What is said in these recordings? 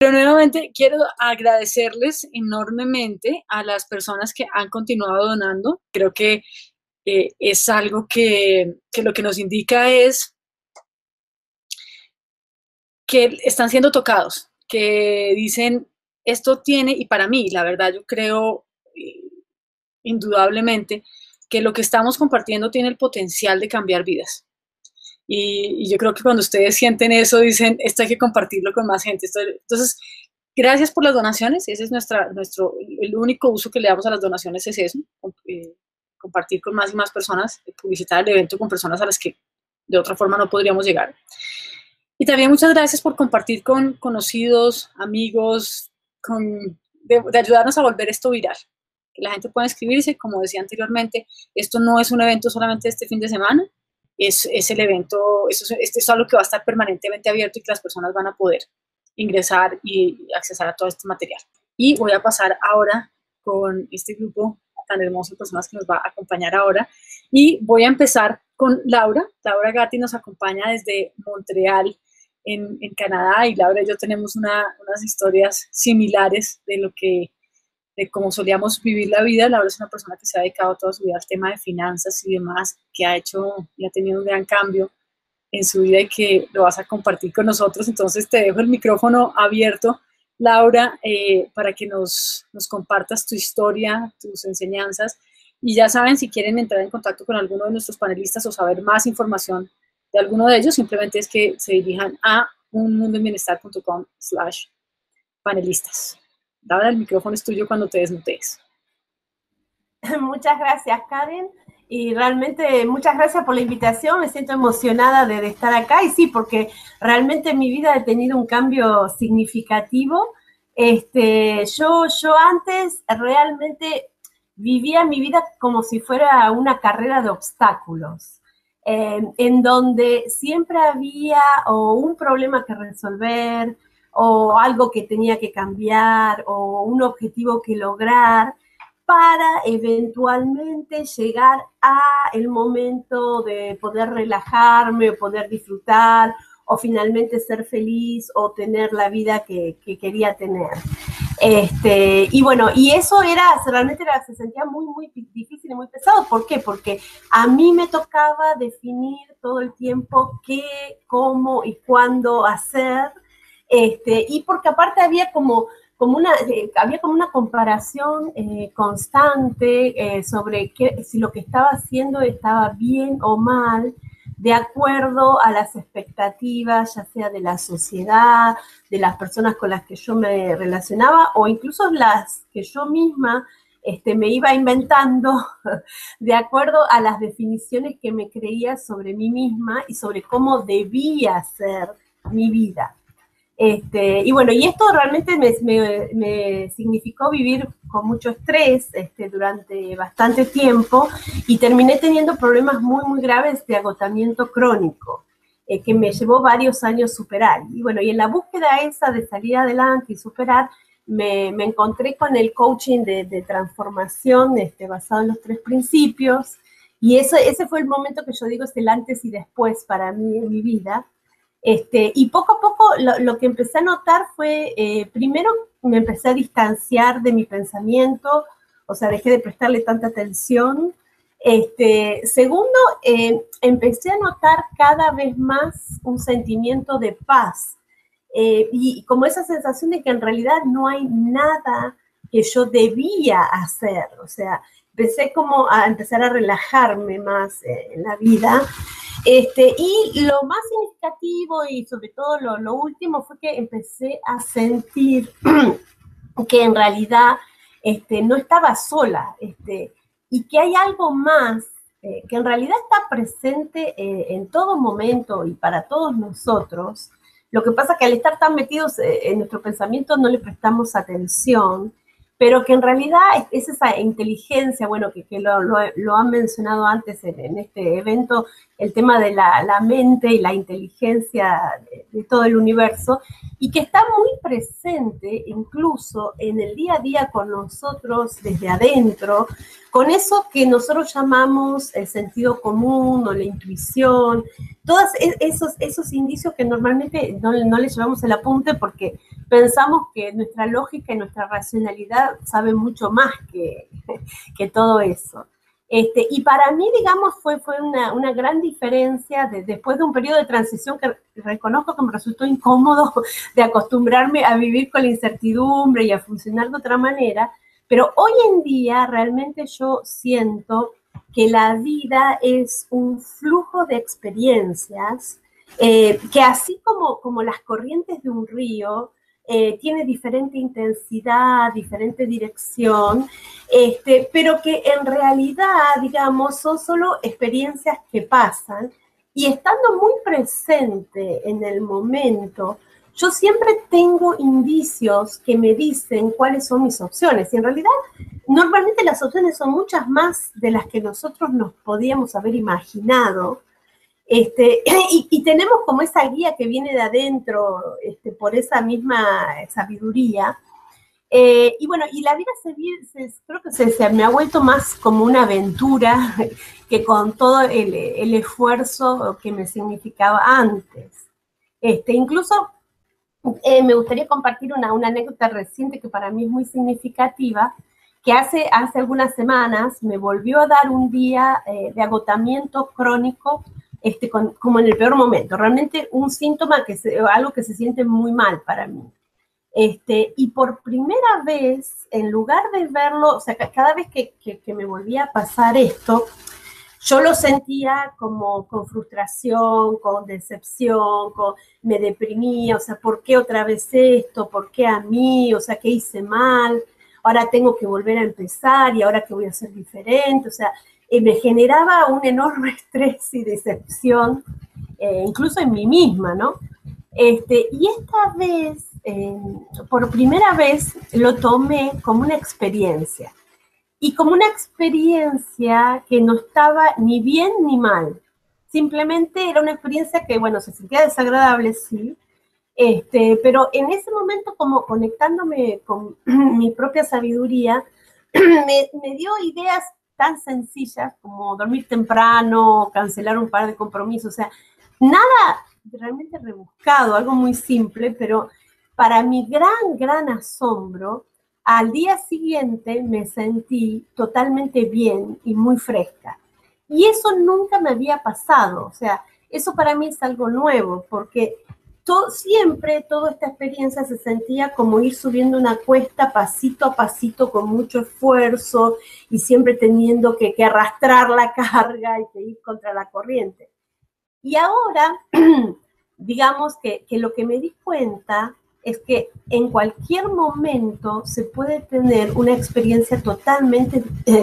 Pero nuevamente quiero agradecerles enormemente a las personas que han continuado donando. Creo que es algo que lo que nos indica es que están siendo tocados, que dicen, esto tiene, y para mí, la verdad, yo creo indudablemente que lo que estamos compartiendo tiene el potencial de cambiar vidas. Y yo creo que cuando ustedes sienten eso, dicen, esto hay que compartirlo con más gente. Entonces, gracias por las donaciones. Ese es el único uso que le damos a las donaciones es eso, compartir con más y más personas, publicitar el evento con personas a las que de otra forma no podríamos llegar. Y también muchas gracias por compartir con conocidos, amigos, de ayudarnos a volver esto viral. Que la gente pueda inscribirse, como decía anteriormente, esto no es un evento solamente este fin de semana, es el evento, esto es algo que va a estar permanentemente abierto y que las personas van a poder ingresar y accesar a todo este material. Y voy a pasar ahora con este grupo tan hermoso de personas que nos va a acompañar ahora. Y voy a empezar con Laura. Laura Gatti nos acompaña desde Montreal, en Canadá, y Laura y yo tenemos unas historias similares de cómo solíamos vivir la vida. Laura es una persona que se ha dedicado toda su vida al tema de finanzas y demás, que ha hecho y ha tenido un gran cambio en su vida y que lo vas a compartir con nosotros. Entonces te dejo el micrófono abierto, Laura, para que nos compartas tu historia, tus enseñanzas. Y ya saben, si quieren entrar en contacto con alguno de nuestros panelistas o saber más información de alguno de ellos, simplemente es que se dirijan a unmundoenbienestar.com/panelistas. Laura, el micrófono es tuyo cuando te desmutees. Muchas gracias, Karen. Y realmente muchas gracias por la invitación. Me siento emocionada de estar acá. Y sí, porque realmente en mi vida he tenido un cambio significativo. Yo antes realmente vivía mi vida como si fuera una carrera de obstáculos, en donde siempre había o un problema que resolver, o algo que tenía que cambiar, o un objetivo que lograr, para eventualmente llegar a el momento de poder relajarme, o poder disfrutar, o finalmente ser feliz, o tener la vida que quería tener. Y bueno, y eso realmente se sentía muy, muy difícil y muy pesado. ¿Por qué? Porque a mí me tocaba definir todo el tiempo qué, cómo y cuándo hacer, y porque aparte había como una comparación constante sobre si lo que estaba haciendo estaba bien o mal, de acuerdo a las expectativas, ya sea de la sociedad, de las personas con las que yo me relacionaba, o incluso las que yo misma me iba inventando de acuerdo a las definiciones que me creía sobre mí misma y sobre cómo debía ser mi vida. Y bueno, y esto realmente me significó vivir con mucho estrés durante bastante tiempo, y terminé teniendo problemas muy, muy graves de agotamiento crónico, que me llevó varios años superar. Y bueno, y en la búsqueda esa de salir adelante y superar, me encontré con el coaching de transformación basado en los 3 principios, y ese fue el momento que yo digo es el antes y después para mí en mi vida. Y poco a poco lo que empecé a notar fue, primero me empecé a distanciar de mi pensamiento, o sea, dejé de prestarle tanta atención. Segundo, empecé a notar cada vez más un sentimiento de paz, y como esa sensación de que en realidad no hay nada que yo debía hacer. O sea, empecé como a empezar a relajarme más en la vida. Y lo más significativo y sobre todo lo último fue que empecé a sentir que en realidad no estaba sola, y que hay algo más que en realidad está presente en todo momento y para todos nosotros. Lo que pasa es que al estar tan metidos en nuestro pensamiento no le prestamos atención, pero que en realidad es esa inteligencia, bueno, que lo han mencionado antes en este evento, el tema de la mente y la inteligencia de todo el universo, y que está muy presente incluso en el día a día con nosotros desde adentro, con eso que nosotros llamamos el sentido común o la intuición, todos esos indicios que normalmente no les llevamos el apunte porque pensamos que nuestra lógica y nuestra racionalidad sabe mucho más que todo eso. Y para mí, digamos, fue una gran diferencia después de un periodo de transición que reconozco que me resultó incómodo de acostumbrarme a vivir con la incertidumbre y a funcionar de otra manera, pero hoy en día realmente yo siento que la vida es un flujo de experiencias que así como las corrientes de un río, tiene diferente intensidad, diferente dirección, pero que en realidad, digamos, son solo experiencias que pasan y estando muy presente en el momento, yo siempre tengo indicios que me dicen cuáles son mis opciones y en realidad normalmente las opciones son muchas más de las que nosotros nos podíamos haber imaginado. Y tenemos como esa guía que viene de adentro por esa misma sabiduría. Y bueno, y la vida creo que se me ha vuelto más como una aventura que con todo el esfuerzo que me significaba antes. Incluso me gustaría compartir una anécdota reciente que para mí es muy significativa, que hace algunas semanas me volvió a dar un día de agotamiento crónico, como en el peor momento, realmente un síntoma, algo que se siente muy mal para mí. Y por primera vez, en lugar de verlo, o sea, cada vez que me volvía a pasar esto, yo lo sentía como con frustración, con decepción, me deprimía, o sea, ¿por qué otra vez esto? ¿Por qué a mí? O sea, ¿qué hice mal? Ahora tengo que volver a empezar y ahora qué voy a hacer diferente, o sea, me generaba un enorme estrés y decepción, incluso en mí misma, ¿no? Y esta vez, por primera vez, lo tomé como una experiencia. Y como una experiencia que no estaba ni bien ni mal. Simplemente era una experiencia que, bueno, se sentía desagradable, sí, pero en ese momento, como conectándome con mi propia sabiduría, me dio ideas tan sencillas como dormir temprano, cancelar un par de compromisos, o sea, nada realmente rebuscado, algo muy simple, pero para mi gran asombro, al día siguiente me sentí totalmente bien y muy fresca. Y eso nunca me había pasado, o sea, eso para mí es algo nuevo, porque siempre toda esta experiencia se sentía como ir subiendo una cuesta pasito a pasito con mucho esfuerzo y siempre teniendo que arrastrar la carga y que ir contra la corriente. Y ahora, digamos que lo que me di cuenta es que en cualquier momento se puede tener una experiencia totalmente,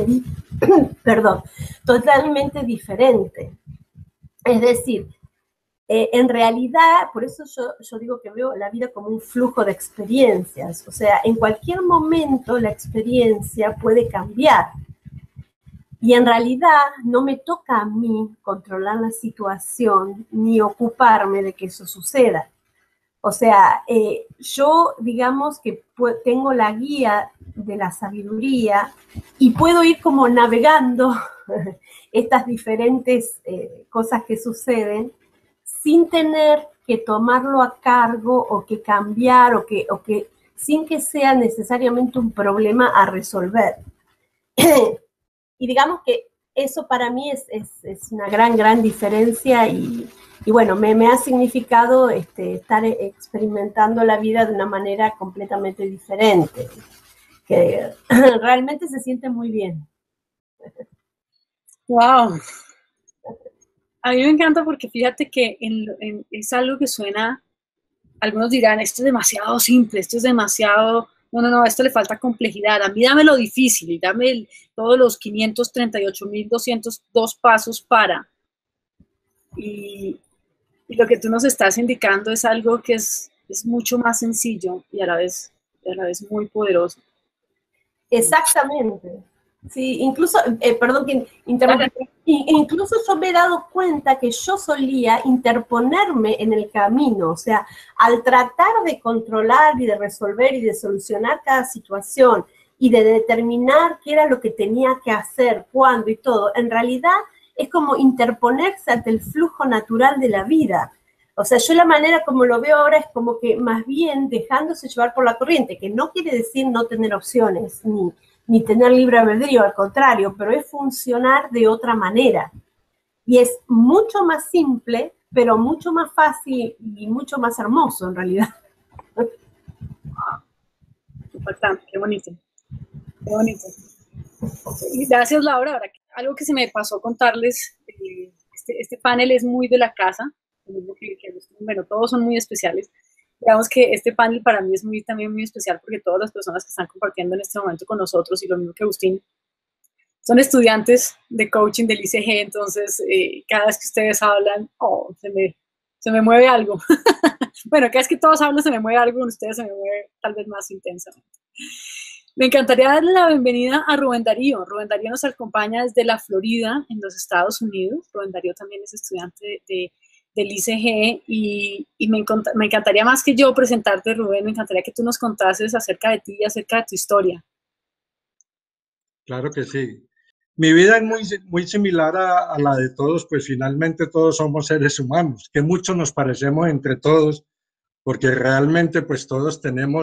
totalmente diferente. Es decir, en realidad, por eso yo digo que veo la vida como un flujo de experiencias. O sea, en cualquier momento la experiencia puede cambiar. Y en realidad no me toca a mí controlar la situación ni ocuparme de que eso suceda. O sea, yo digamos que tengo la guía de la sabiduría y puedo ir como navegando estas diferentes cosas que suceden sin tener que tomarlo a cargo o que cambiar o que sin que sea necesariamente un problema a resolver. Y digamos que eso para mí es una gran diferencia y bueno, me ha significado estar experimentando la vida de una manera completamente diferente, que realmente se siente muy bien. ¡Wow! A mí me encanta porque fíjate que es algo que suena, algunos dirán, esto es demasiado simple, esto es demasiado, no, esto le falta complejidad, a mí dame lo difícil, dame todos los 538.202 pasos para. Y lo que tú nos estás indicando es algo que es mucho más sencillo y a la vez muy poderoso. Exactamente. Sí, incluso, perdón que interrumpí, incluso yo me he dado cuenta que yo solía interponerme en el camino, o sea, al tratar de controlar y de resolver y de solucionar cada situación y de determinar qué era lo que tenía que hacer, cuándo y todo, en realidad es como interponerse ante el flujo natural de la vida. O sea, yo la manera como lo veo ahora es como que más bien dejándose llevar por la corriente, que no quiere decir no tener opciones, ni tener libre albedrío, al contrario, pero es funcionar de otra manera. Y es mucho más simple, pero mucho más fácil y mucho más hermoso en realidad. Impactante, qué bonito, qué bonito. Gracias, Laura. Ahora, algo que se me pasó contarles, este panel es muy de la casa, bueno, todos son muy especiales. Digamos que este panel para mí es también muy especial porque todas las personas que están compartiendo en este momento con nosotros, y lo mismo que Agustín, son estudiantes de coaching del ICG, entonces cada vez que ustedes hablan, se me mueve algo. Bueno, cada vez que todos hablan se me mueve algo, con ustedes se me mueve tal vez más intensamente. Me encantaría darle la bienvenida a Rubén Darío. Rubén Darío nos acompaña desde la Florida, en los Estados Unidos. Rubén Darío también es estudiante del ICG y me encantaría más que yo presentarte, Rubén, me encantaría que tú nos contases acerca de ti y acerca de tu historia. Claro que sí. Mi vida es muy similar a la de todos, pues finalmente todos somos seres humanos, que mucho nos parecemos entre todos, porque realmente pues todos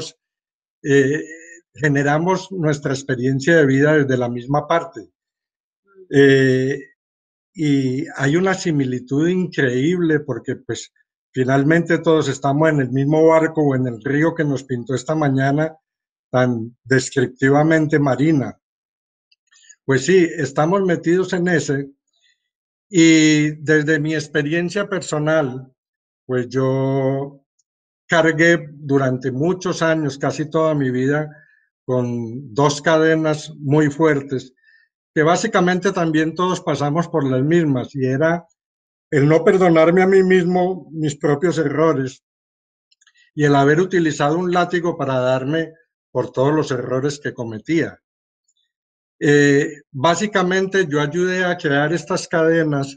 generamos nuestra experiencia de vida desde la misma parte. Y hay una similitud increíble porque pues finalmente todos estamos en el mismo barco o en el río que nos pintó esta mañana tan descriptivamente Marina. Pues sí, estamos metidos en ese y desde mi experiencia personal, pues yo cargué durante muchos años, casi toda mi vida, con dos cadenas muy fuertes, que básicamente también todos pasamos por las mismas, y era el no perdonarme a mí mismo mis propios errores y el haber utilizado un látigo para darme por todos los errores que cometía. Básicamente yo ayudé a crear estas cadenas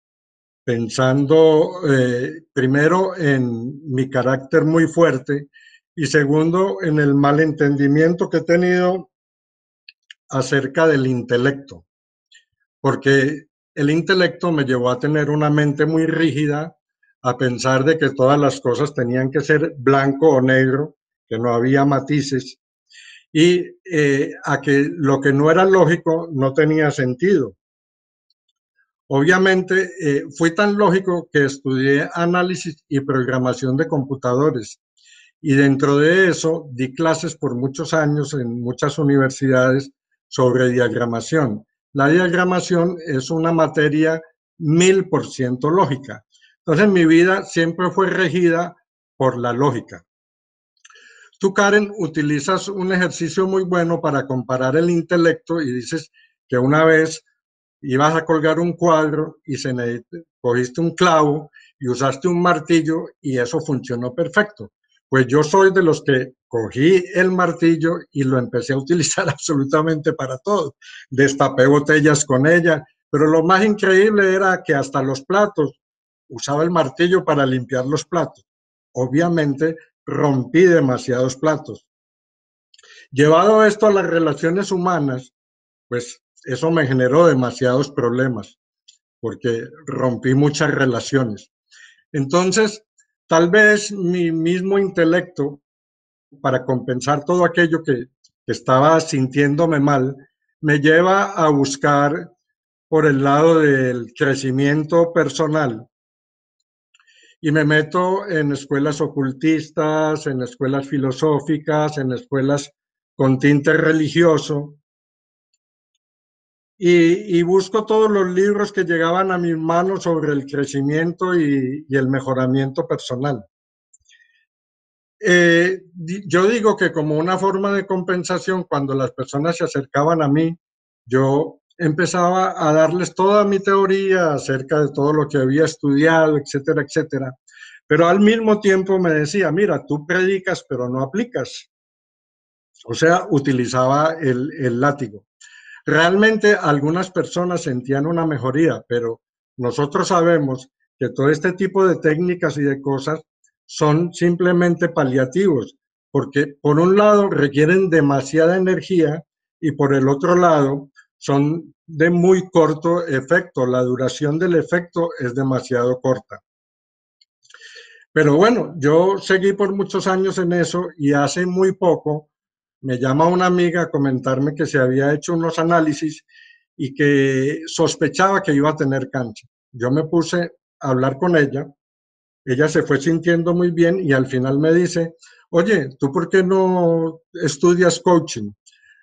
pensando primero en mi carácter muy fuerte y segundo en el malentendimiento que he tenido acerca del intelecto, porque el intelecto me llevó a tener una mente muy rígida, a pensar de que todas las cosas tenían que ser blanco o negro, que no había matices, y a que lo que no era lógico no tenía sentido. Obviamente, fui tan lógico que estudié análisis y programación de computadores, y dentro de eso di clases por muchos años en muchas universidades sobre diagramación. La diagramación es una materia 1000% lógica. Entonces mi vida siempre fue regida por la lógica. Tú, Karen, utilizas un ejercicio muy bueno para comparar el intelecto y dices que una vez ibas a colgar un cuadro y cogiste un clavo y usaste un martillo y eso funcionó perfecto. Pues yo soy de los que cogí el martillo y lo empecé a utilizar absolutamente para todo. Destapé botellas con ella, pero lo más increíble era que hasta los platos usaba el martillo para limpiar los platos. Obviamente rompí demasiados platos. Llevado esto a las relaciones humanas, pues eso me generó demasiados problemas porque rompí muchas relaciones. Entonces, tal vez mi mismo intelecto, para compensar todo aquello que estaba sintiéndome mal, me lleva a buscar por el lado del crecimiento personal y me meto en escuelas ocultistas, en escuelas filosóficas, en escuelas con tinte religioso, y busco todos los libros que llegaban a mis manos sobre el crecimiento y el mejoramiento personal. Yo digo que como una forma de compensación, cuando las personas se acercaban a mí, yo empezaba a darles toda mi teoría acerca de todo lo que había estudiado, etcétera, etcétera. Pero al mismo tiempo me decía, mira, tú predicas, pero no aplicas. O sea, utilizaba el látigo. Realmente algunas personas sentían una mejoría, pero nosotros sabemos que todo este tipo de técnicas y de cosas son simplemente paliativos. porque por un lado requieren demasiada energía y por el otro lado son de muy corto efecto, la duración del efecto es demasiado corta. Pero bueno, yo seguí por muchos años en eso y hace muy poco me llama una amiga a comentarme que se había hecho unos análisis y que sospechaba que iba a tener cáncer. Yo me puse a hablar con ella se fue sintiendo muy bien y al final me dice, oye, ¿tú por qué no estudias coaching?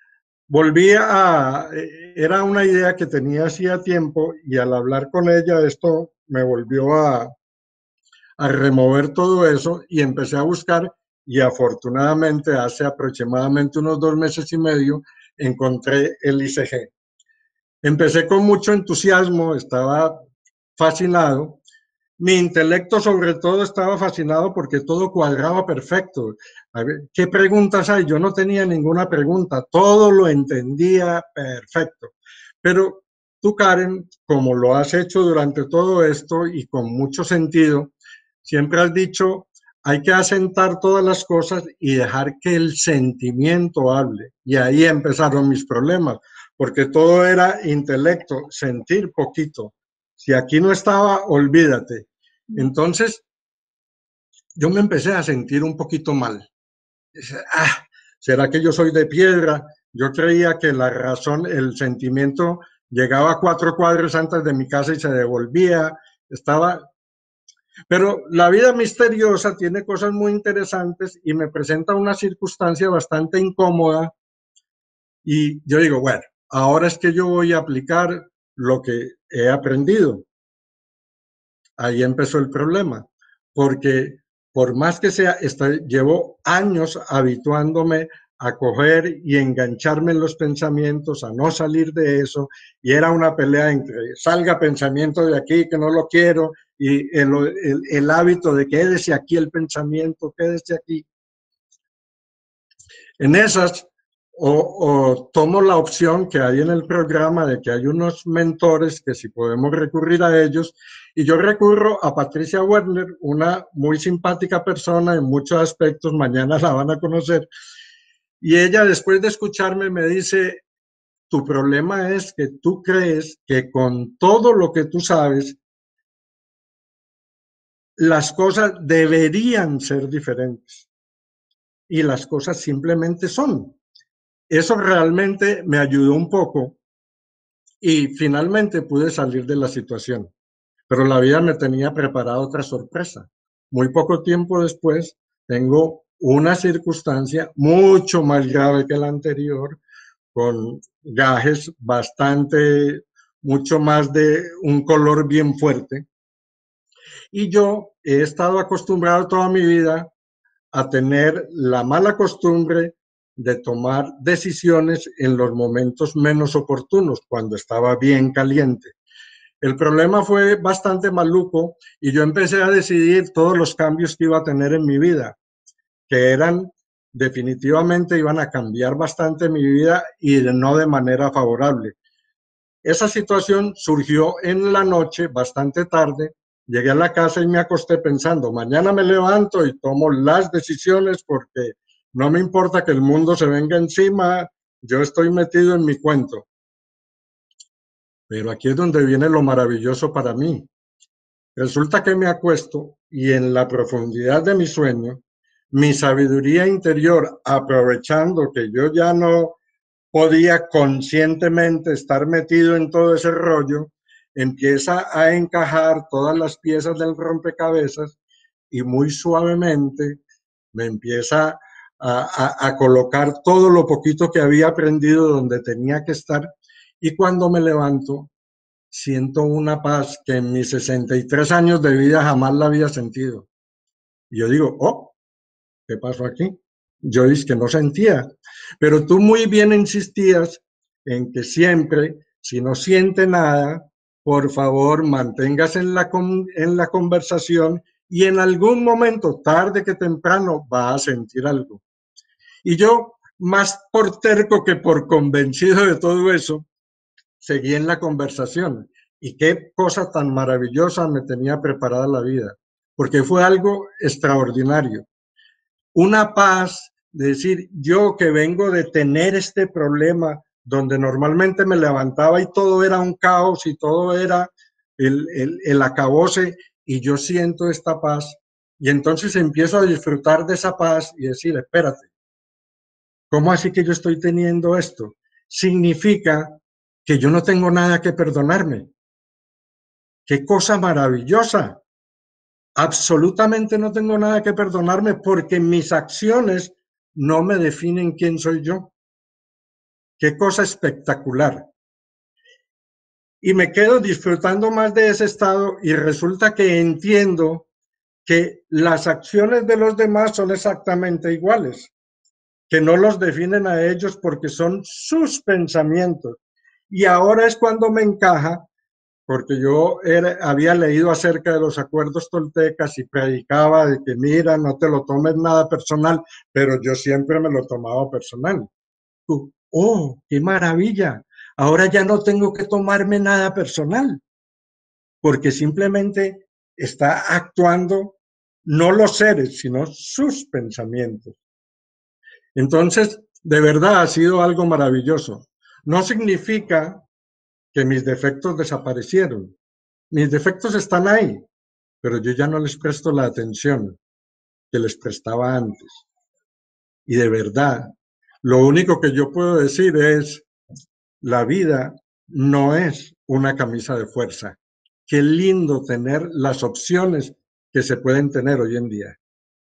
Era una idea que tenía hacía tiempo y al hablar con ella esto me volvió a remover todo eso y empecé a buscar y afortunadamente hace aproximadamente unos 2 meses y medio encontré el ICG. Empecé con mucho entusiasmo, estaba fascinado. Mi intelecto sobre todo estaba fascinado porque todo cuadraba perfecto. A ver, ¿qué preguntas hay? Yo no tenía ninguna pregunta, todo lo entendía perfecto. Pero tú, Karen, como lo has hecho durante todo esto y con mucho sentido, siempre has dicho, hay que asentar todas las cosas y dejar que el sentimiento hable. Y ahí empezaron mis problemas, porque todo era intelecto, sentir poquito. Si aquí no estaba, olvídate. Entonces, yo me empecé a sentir un poquito mal. ¿Será que yo soy de piedra? Yo creía que la razón, el sentimiento llegaba a 4 cuadras antes de mi casa y se devolvía. Pero la vida misteriosa tiene cosas muy interesantes y me presenta una circunstancia bastante incómoda y yo digo, bueno, ahora es que yo voy a aplicar lo que he aprendido. Ahí empezó el problema, porque por más que sea, llevo años habituándome a coger y engancharme en los pensamientos, a no salir de eso, y era una pelea entre salga pensamiento de aquí, que no lo quiero, y el hábito de quédese aquí el pensamiento, quédese aquí. En esas, o tomo la opción que hay en el programa de que hay unos mentores que si podemos recurrir a ellos, y yo recurro a Patricia Werner, una muy simpática persona en muchos aspectos, mañana la van a conocer, y ella después de escucharme me dice, tu problema es que tú crees que con todo lo que tú sabes, las cosas deberían ser diferentes, y las cosas simplemente son. Eso realmente me ayudó un poco y finalmente pude salir de la situación. Pero la vida me tenía preparada otra sorpresa. Muy poco tiempo después tengo una circunstancia mucho más grave que la anterior, con gajes mucho más de un color bien fuerte. Y yo he estado acostumbrado toda mi vida a tener la mala costumbre de tomar decisiones en los momentos menos oportunos, cuando estaba bien caliente. El problema fue bastante maluco y yo empecé a decidir todos los cambios que iba a tener en mi vida, que definitivamente iban a cambiar bastante mi vida y no de manera favorable. Esa situación surgió en la noche, bastante tarde. Llegué a la casa y me acosté pensando, mañana me levanto y tomo las decisiones porque no me importa que el mundo se venga encima, yo estoy metido en mi cuento. Pero aquí es donde viene lo maravilloso para mí. Resulta que me acuesto y en la profundidad de mi sueño, mi sabiduría interior, aprovechando que yo ya no podía conscientemente estar metido en todo ese rollo, empieza a encajar todas las piezas del rompecabezas y muy suavemente me empieza a colocar todo lo poquito que había aprendido donde tenía que estar y cuando me levanto siento una paz que en mis 63 años de vida jamás la había sentido. Y yo digo, oh, ¿qué pasó aquí? Yo dije que no sentía, pero tú muy bien insistías en que siempre, si no siente nada, por favor, manténgase en la conversación y en algún momento, tarde que temprano, va a sentir algo. Y yo, más por terco que por convencido de todo eso, seguí en la conversación. Y qué cosa tan maravillosa me tenía preparada la vida, porque fue algo extraordinario. Una paz de decir, yo que vengo de tener este problema, donde normalmente me levantaba y todo era un caos y todo era el acabose, y yo siento esta paz, y entonces empiezo a disfrutar de esa paz y decir, espérate, ¿cómo así que yo estoy teniendo esto? Significa que yo no tengo nada que perdonarme. ¡Qué cosa maravillosa! Absolutamente no tengo nada que perdonarme porque mis acciones no me definen quién soy yo. ¡Qué cosa espectacular! Y me quedo disfrutando más de ese estado y resulta que entiendo que las acciones de los demás son exactamente iguales, que no los definen a ellos porque son sus pensamientos. Y ahora es cuando me encaja, porque yo había leído acerca de los acuerdos toltecas y predicaba de que mira, no te lo tomes nada personal, pero yo siempre me lo tomaba personal. ¡Oh, qué maravilla! Ahora ya no tengo que tomarme nada personal, porque simplemente está actuando no los seres, sino sus pensamientos. Entonces, de verdad ha sido algo maravilloso. No significa que mis defectos desaparecieron. Mis defectos están ahí, pero yo ya no les presto la atención que les prestaba antes. Y de verdad, lo único que yo puedo decir es, la vida no es una camisa de fuerza. Qué lindo tener las opciones que se pueden tener hoy en día.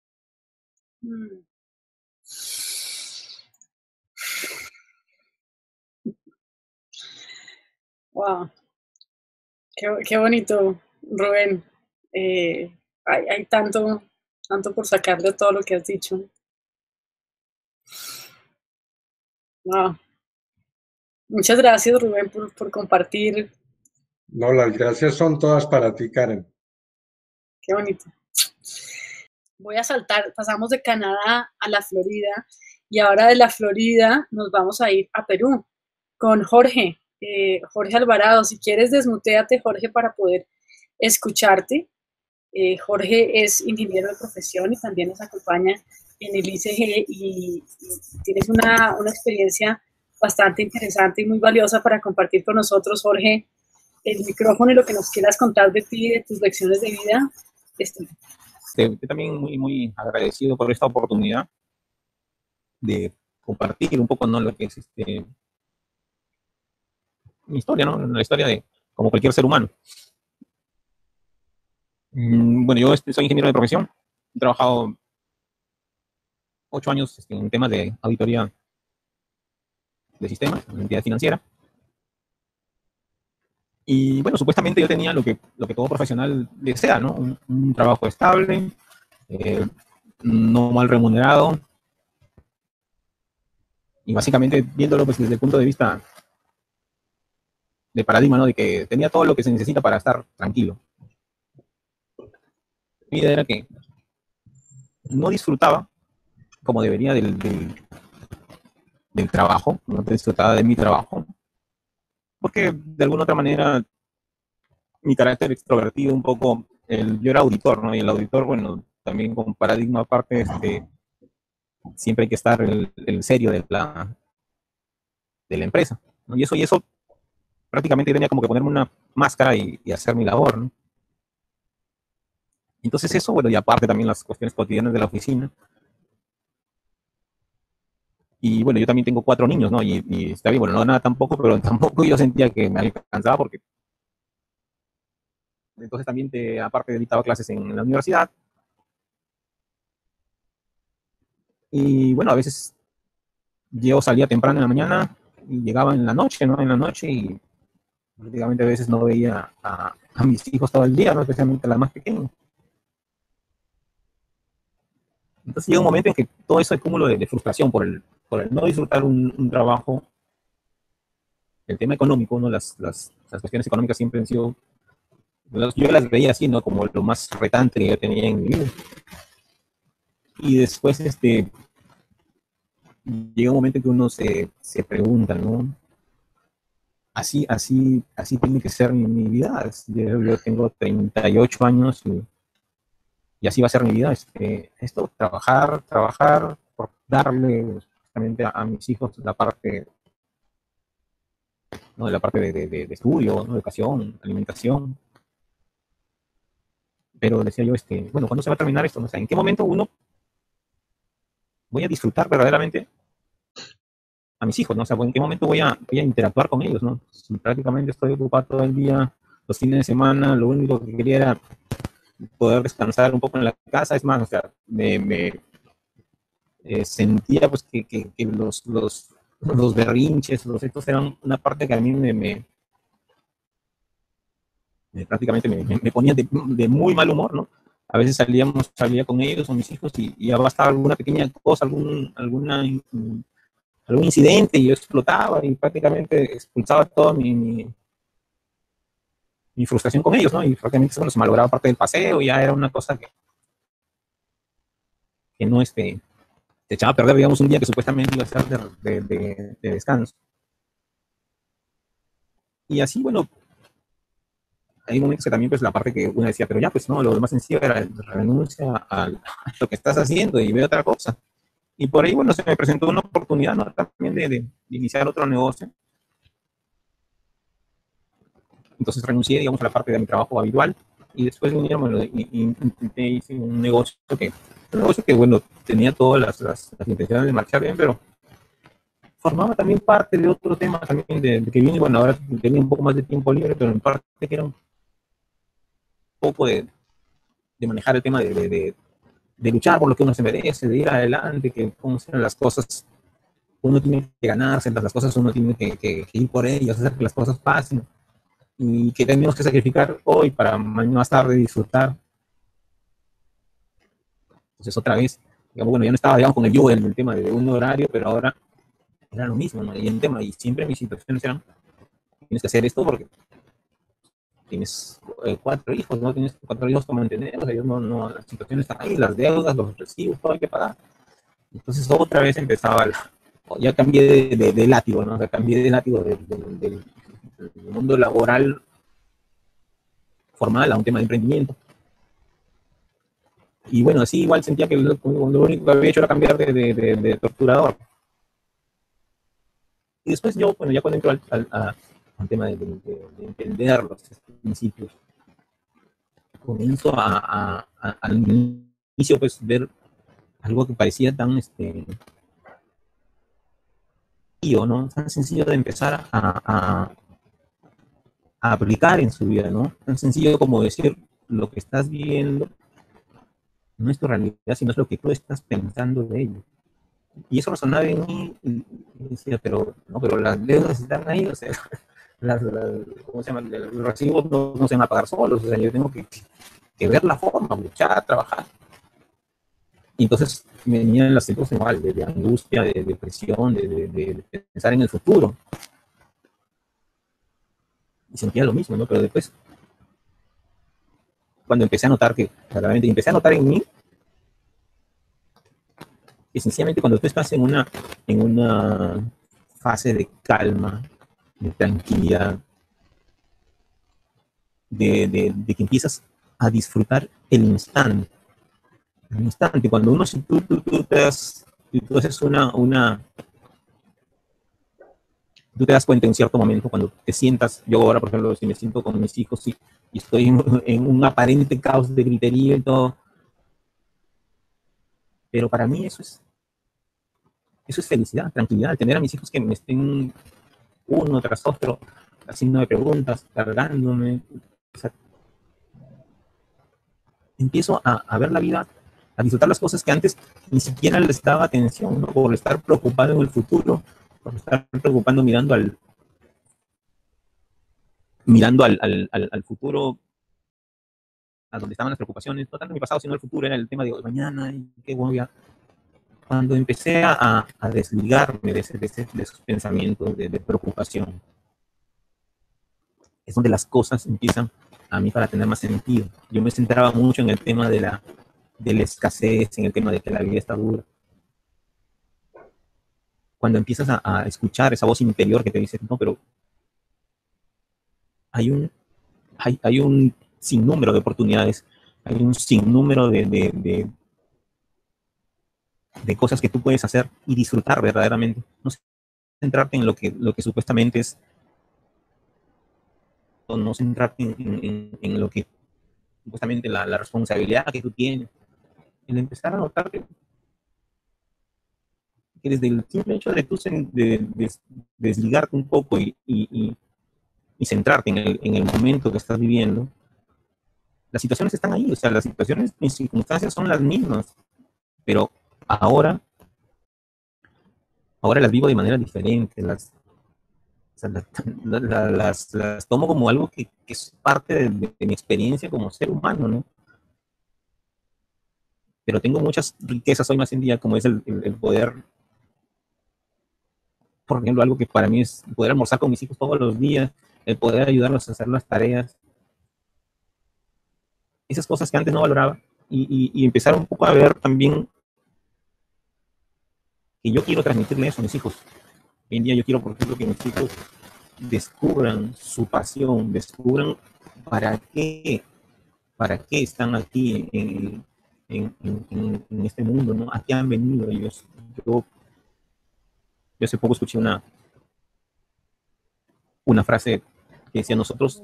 Wow, qué bonito, Rubén. Hay tanto por sacar de todo lo que has dicho. Wow. Muchas gracias, Rubén, por compartir. No, las gracias son todas para ti, Karen. Qué bonito. Voy a saltar, pasamos de Canadá a la Florida y ahora de la Florida nos vamos a ir a Perú con Jorge, Jorge Alvarado. Si quieres, desmuteate, Jorge, para poder escucharte. Jorge es ingeniero de profesión y también nos acompaña en el ICG y tienes una experiencia bastante interesante y muy valiosa para compartir con nosotros, Jorge. El micrófono y lo que nos quieras contar de ti, de tus lecciones de vida. También muy agradecido por esta oportunidad de compartir un poco, ¿no?, lo que es mi historia, ¿no? La historia de como cualquier ser humano. Bueno, yo soy ingeniero de profesión. He trabajado 8 años en temas de auditoría de sistemas, en entidad financiera. Y bueno, supuestamente yo tenía lo que todo profesional desea, ¿no? Un trabajo estable, no mal remunerado. Y básicamente viéndolo pues, desde el punto de vista de paradigma, ¿no? De que tenía todo lo que se necesita para estar tranquilo. Mi idea era que no disfrutaba como debería del trabajo, no disfrutaba de mi trabajo, porque de alguna otra manera mi carácter extrovertido un poco, yo era auditor, ¿no? Y el auditor, bueno, también con paradigma aparte, siempre hay que estar el serio de la empresa, ¿no? Y eso prácticamente tenía como que ponerme una máscara y hacer mi labor, ¿no? Entonces eso, bueno, y aparte también las cuestiones cotidianas de la oficina. Y bueno, yo también tengo 4 niños, ¿no? Y está bien, bueno, no nada tampoco, pero tampoco yo sentía que me alcanzaba porque entonces también aparte dictaba clases en la universidad. Y bueno, a veces yo salía temprano en la mañana y llegaba en la noche, ¿no? En la noche y prácticamente a veces no veía a mis hijos todo el día, ¿no? Especialmente a la más pequeña. Entonces llega un momento en que todo ese cúmulo de frustración por el no disfrutar un trabajo, el tema económico, ¿no? Las cuestiones económicas siempre han sido, yo las veía así, ¿no? Como lo más retante que yo tenía en mi vida. Y después llega un momento en que uno se pregunta, ¿no? Así tiene que ser mi vida. Yo tengo 38 años y así va a ser mi vida. Esto, trabajar darle justamente a mis hijos la parte, ¿no? De la parte de estudio, ¿no? Educación, alimentación. Pero decía yo, bueno, ¿cuándo se va a terminar esto? O sea, ¿en qué momento uno voy a disfrutar verdaderamente a mis hijos, ¿no? O sea, ¿en qué momento voy a interactuar con ellos, ¿no? Si prácticamente estoy ocupado todo el día, los fines de semana, lo único que quería era poder descansar un poco en la casa. Es más, o sea, sentía pues que los berrinches, los estos eran una parte que a mí prácticamente me ponía de muy mal humor, ¿no? A veces salía con ellos, con mis hijos, y ya bastaba alguna pequeña cosa, algún incidente, y yo explotaba y prácticamente expulsaba toda mi frustración con ellos, ¿no? Y prácticamente bueno, se malograba parte del paseo, ya era una cosa que no te echaba a perder, digamos, un día que supuestamente iba a ser de descanso. Y así, bueno, hay momentos que también, pues, la parte que uno decía, pero ya, pues, no, lo más sencillo era renuncia a lo que estás haciendo y ve otra cosa. Y por ahí, bueno, se me presentó una oportunidad, ¿no? También de iniciar otro negocio. Entonces renuncié, digamos, a la parte de mi trabajo habitual y después vinieron, bueno, hice un negocio que, bueno, tenía todas las intenciones de marchar bien, pero formaba también parte de otro tema también de que viene, bueno, ahora tenía un poco más de tiempo libre, pero en parte que era un poco de manejar el tema de luchar por lo que uno se merece, de ir adelante, que cómo sean las cosas, uno tiene que ganarse, las cosas uno tiene que ir por ellas, hacer que las cosas pasen, y que tenemos que sacrificar hoy para más tarde disfrutar. Entonces otra vez, digamos, bueno, ya no estaba, digamos, con el yugo del tema de un horario, pero ahora era lo mismo, ¿no? Y el tema, y siempre mis situaciones eran, tienes que hacer esto porque tienes 4 hijos, ¿no? Tienes 4 hijos que mantener, o sea, ellos las situaciones están ahí, las deudas, los recibos, todo hay que pagar. Entonces otra vez empezaba, ya cambié de látigo, ¿no? O sea, cambié de látigo del mundo laboral formal a un tema de emprendimiento. Y bueno, así igual sentía que lo único que había hecho era cambiar de torturador. Y después yo, bueno, ya cuando entro al tema de entender los principios, comienzo al inicio, pues, ver algo que parecía tan ¿no? Tan sencillo de empezar a aplicar en su vida, ¿no? Tan sencillo como decir, lo que estás viviendo no es tu realidad, sino es lo que tú estás pensando de ello. Y eso resonaba en mí y decía, pero las deudas están ahí, o sea, ¿cómo se llama? Los recibos no se van a pagar solos, o sea, yo tengo que ver la forma, luchar, trabajar. Y entonces me venían las cosas igual, de angustia, de depresión, de pensar en el futuro. Y sentía lo mismo, ¿no? Pero después, cuando empecé a notar claramente, empecé a notar en mí, que sencillamente cuando tú estás en una fase de calma, de tranquilidad, de que empiezas a disfrutar el instante. El instante, cuando uno, si tú haces tú te das cuenta en cierto momento cuando te sientas, yo ahora por ejemplo, si me siento con mis hijos y estoy en un aparente caos de gritería y todo, pero para mí eso es felicidad, tranquilidad, tener a mis hijos que me estén uno tras otro haciéndome preguntas, cargándome, o sea, empiezo a ver la vida, a disfrutar las cosas que antes ni siquiera les daba atención, ¿no? Por estar preocupado en el futuro, por estar preocupando mirando al futuro, a donde estaban las preocupaciones, no tanto mi pasado, sino el futuro, era el tema de mañana, y qué voy a... Cuando empecé a desligarme de esos pensamientos de preocupación, es donde las cosas empiezan a mí para tener más sentido. Yo me centraba mucho en el tema de la escasez, en el tema de que la vida está dura. Cuando empiezas a escuchar esa voz interior que te dice, no, pero hay un sinnúmero de oportunidades, hay un sinnúmero de de cosas que tú puedes hacer y disfrutar verdaderamente. No centrarte en lo que supuestamente es, o no centrarte en lo que supuestamente la responsabilidad que tú tienes. El empezar a notar que desde el simple hecho de tú desligarte un poco y centrarte en el momento que estás viviendo, las situaciones están ahí, o sea, las situaciones y circunstancias son las mismas, pero ahora las vivo de manera diferente, o sea, las tomo como algo que es parte de mi experiencia como ser humano, ¿no? Pero tengo muchas riquezas hoy más en día, como es el poder, por ejemplo, algo que para mí es poder almorzar con mis hijos todos los días, el poder ayudarlos a hacer las tareas, esas cosas que antes no valoraba, y empezar un poco a ver también que yo quiero transmitirle eso a mis hijos. Hoy en día yo quiero, por ejemplo, que mis hijos descubran su pasión, descubran para qué están aquí en este mundo, ¿no? ¿A qué han venido ellos? Yo hace poco escuché una frase que decía, nosotros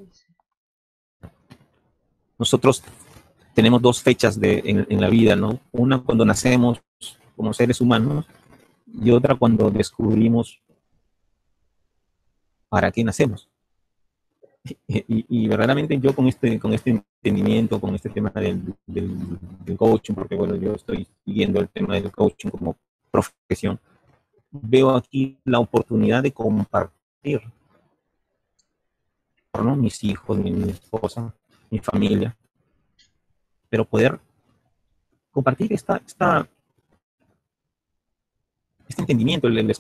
tenemos dos fechas en la vida, ¿no? Una cuando nacemos como seres humanos y otra cuando descubrimos para qué nacemos. Y verdaderamente yo con este entendimiento, con este tema del coaching, porque bueno, yo estoy siguiendo el tema del coaching como profesión, veo aquí la oportunidad de compartir, ¿no? Mis hijos, mi esposa, mi familia, pero poder compartir este entendimiento, el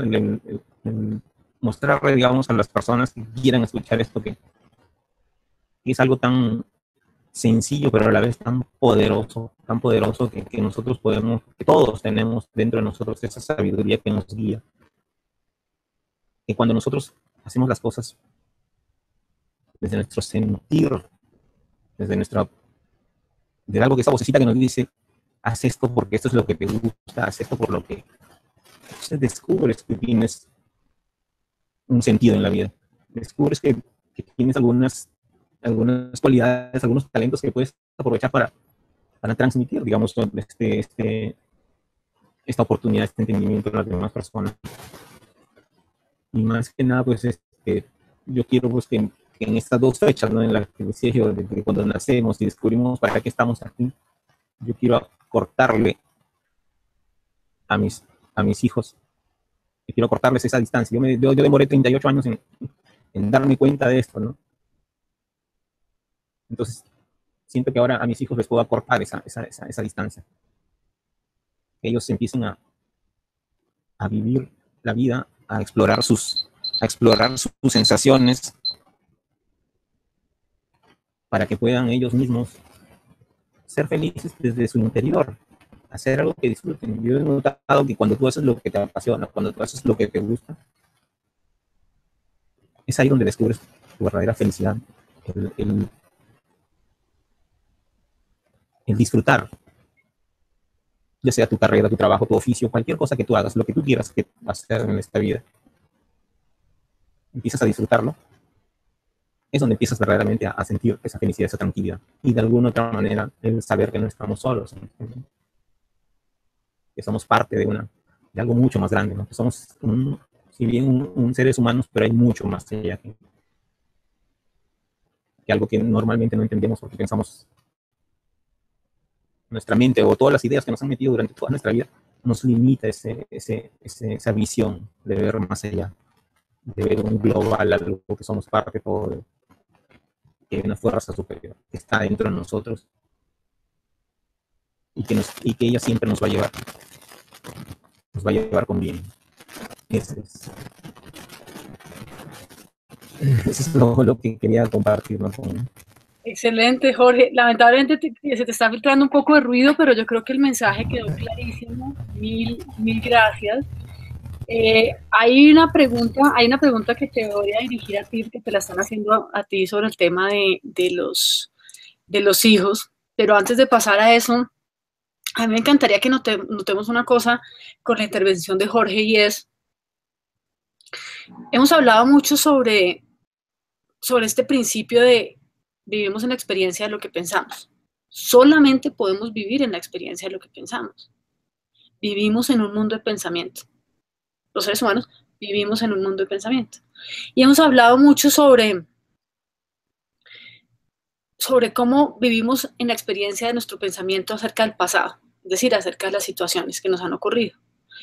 mostrarle, digamos, a las personas que quieran escuchar esto, que es algo tan sencillo, pero a la vez tan poderoso que nosotros podemos, que todos tenemos dentro de nosotros esa sabiduría que nos guía. Que cuando nosotros hacemos las cosas desde nuestro sentir, de algo que esa vocecita que nos dice, haz esto porque esto es lo que te gusta, haz esto por lo que... Entonces descubres que tienes un sentido en la vida. Descubres que tienes algunas cualidades, algunos talentos que puedes aprovechar para transmitir, digamos, esta oportunidad, este entendimiento a las demás personas. Y más que nada, pues, yo quiero pues, que en estas dos fechas, ¿no? En las que decía yo, de cuando nacemos y descubrimos para qué estamos aquí, yo quiero cortarle a mis hijos, y quiero cortarles esa distancia. Yo demoré 38 años en darme cuenta de esto, ¿no? Entonces, siento que ahora a mis hijos les puedo acortar esa distancia. Que ellos empiecen a vivir la vida, a explorar sus sensaciones, para que puedan ellos mismos ser felices desde su interior, hacer algo que disfruten. Yo he notado que cuando tú haces lo que te apasiona, cuando tú haces lo que te gusta, es ahí donde descubres tu verdadera felicidad, el disfrutar, ya sea tu carrera, tu trabajo, tu oficio, cualquier cosa que tú hagas, lo que tú quieras que hacer en esta vida, empiezas a disfrutarlo, es donde empiezas verdaderamente a sentir esa felicidad, esa tranquilidad. Y de alguna otra manera, el saber que no estamos solos, que somos parte de algo mucho más grande, ¿no? Que somos, si bien un seres humanos, pero hay mucho más allá que algo que normalmente no entendemos porque pensamos, nuestra mente o todas las ideas que nos han metido durante toda nuestra vida nos limita esa visión de ver más allá, de ver un global, algo que somos parte de todo, que hay una fuerza superior que está dentro de nosotros y que ella siempre nos va a llevar con bien. Eso es lo que quería compartir, ¿no? Excelente, Jorge. Lamentablemente se te está filtrando un poco de ruido, pero yo creo que el mensaje quedó clarísimo. Mil gracias. Hay una pregunta que te voy a dirigir a ti, que te la están haciendo a ti sobre el tema de los hijos. Pero antes de pasar a eso, a mí me encantaría que notemos una cosa con la intervención de Jorge, y es, hemos hablado mucho sobre este principio de vivimos en la experiencia de lo que pensamos. Solamente podemos vivir en la experiencia de lo que pensamos. Vivimos en un mundo de pensamiento. Los seres humanos vivimos en un mundo de pensamiento. Y hemos hablado mucho sobre cómo vivimos en la experiencia de nuestro pensamiento acerca del pasado, es decir, acerca de las situaciones que nos han ocurrido.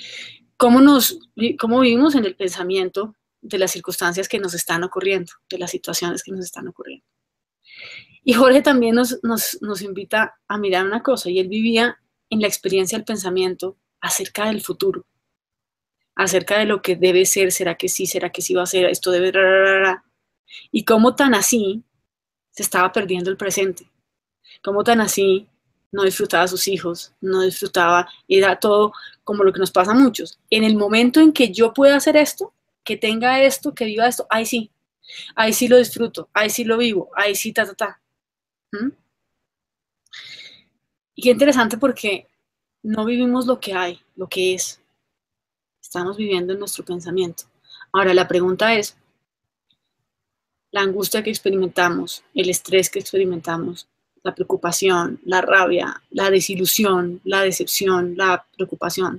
Cómo vivimos en el pensamiento de las circunstancias que nos están ocurriendo, de las situaciones que nos están ocurriendo. Y Jorge también nos invita a mirar una cosa, y él vivía en la experiencia del pensamiento acerca del futuro, acerca de lo que debe ser, será que sí va a ser, esto debe... Y cómo tan así se estaba perdiendo el presente, cómo tan así no disfrutaba a sus hijos, no disfrutaba, era todo como lo que nos pasa a muchos. En el momento en que yo pueda hacer esto, que tenga esto, que viva esto, ahí sí lo disfruto, ahí sí lo vivo, ahí sí, ta. ¿Mm? Y qué interesante, porque no vivimos lo que hay, lo que es. Estamos viviendo en nuestro pensamiento. Ahora, la pregunta es, la angustia que experimentamos, el estrés que experimentamos, la preocupación, la rabia, la desilusión, la decepción, la preocupación,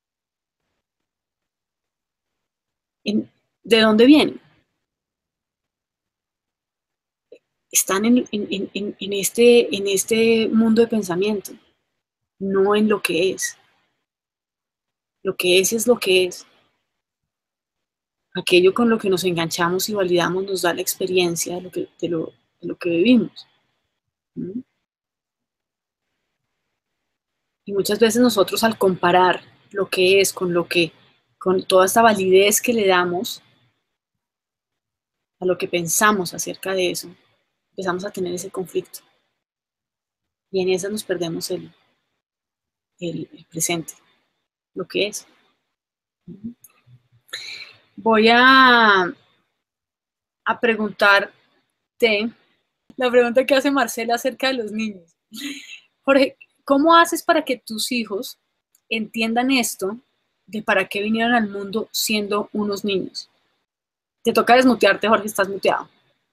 ¿de dónde vienen? Están en este mundo de pensamiento, no en lo que es. Lo que es lo que es. Aquello con lo que nos enganchamos y validamos nos da la experiencia de lo que vivimos. ¿Mm? Y muchas veces nosotros, al comparar lo que es con toda esta validez que le damos a lo que pensamos acerca de eso, empezamos a tener ese conflicto. Y en eso nos perdemos el presente, lo que es. Voy a preguntarte la pregunta que hace Marcela acerca de los niños. Jorge, ¿cómo haces para que tus hijos entiendan esto de para qué vinieron al mundo siendo unos niños? Te toca desmutearte, Jorge, estás muteado.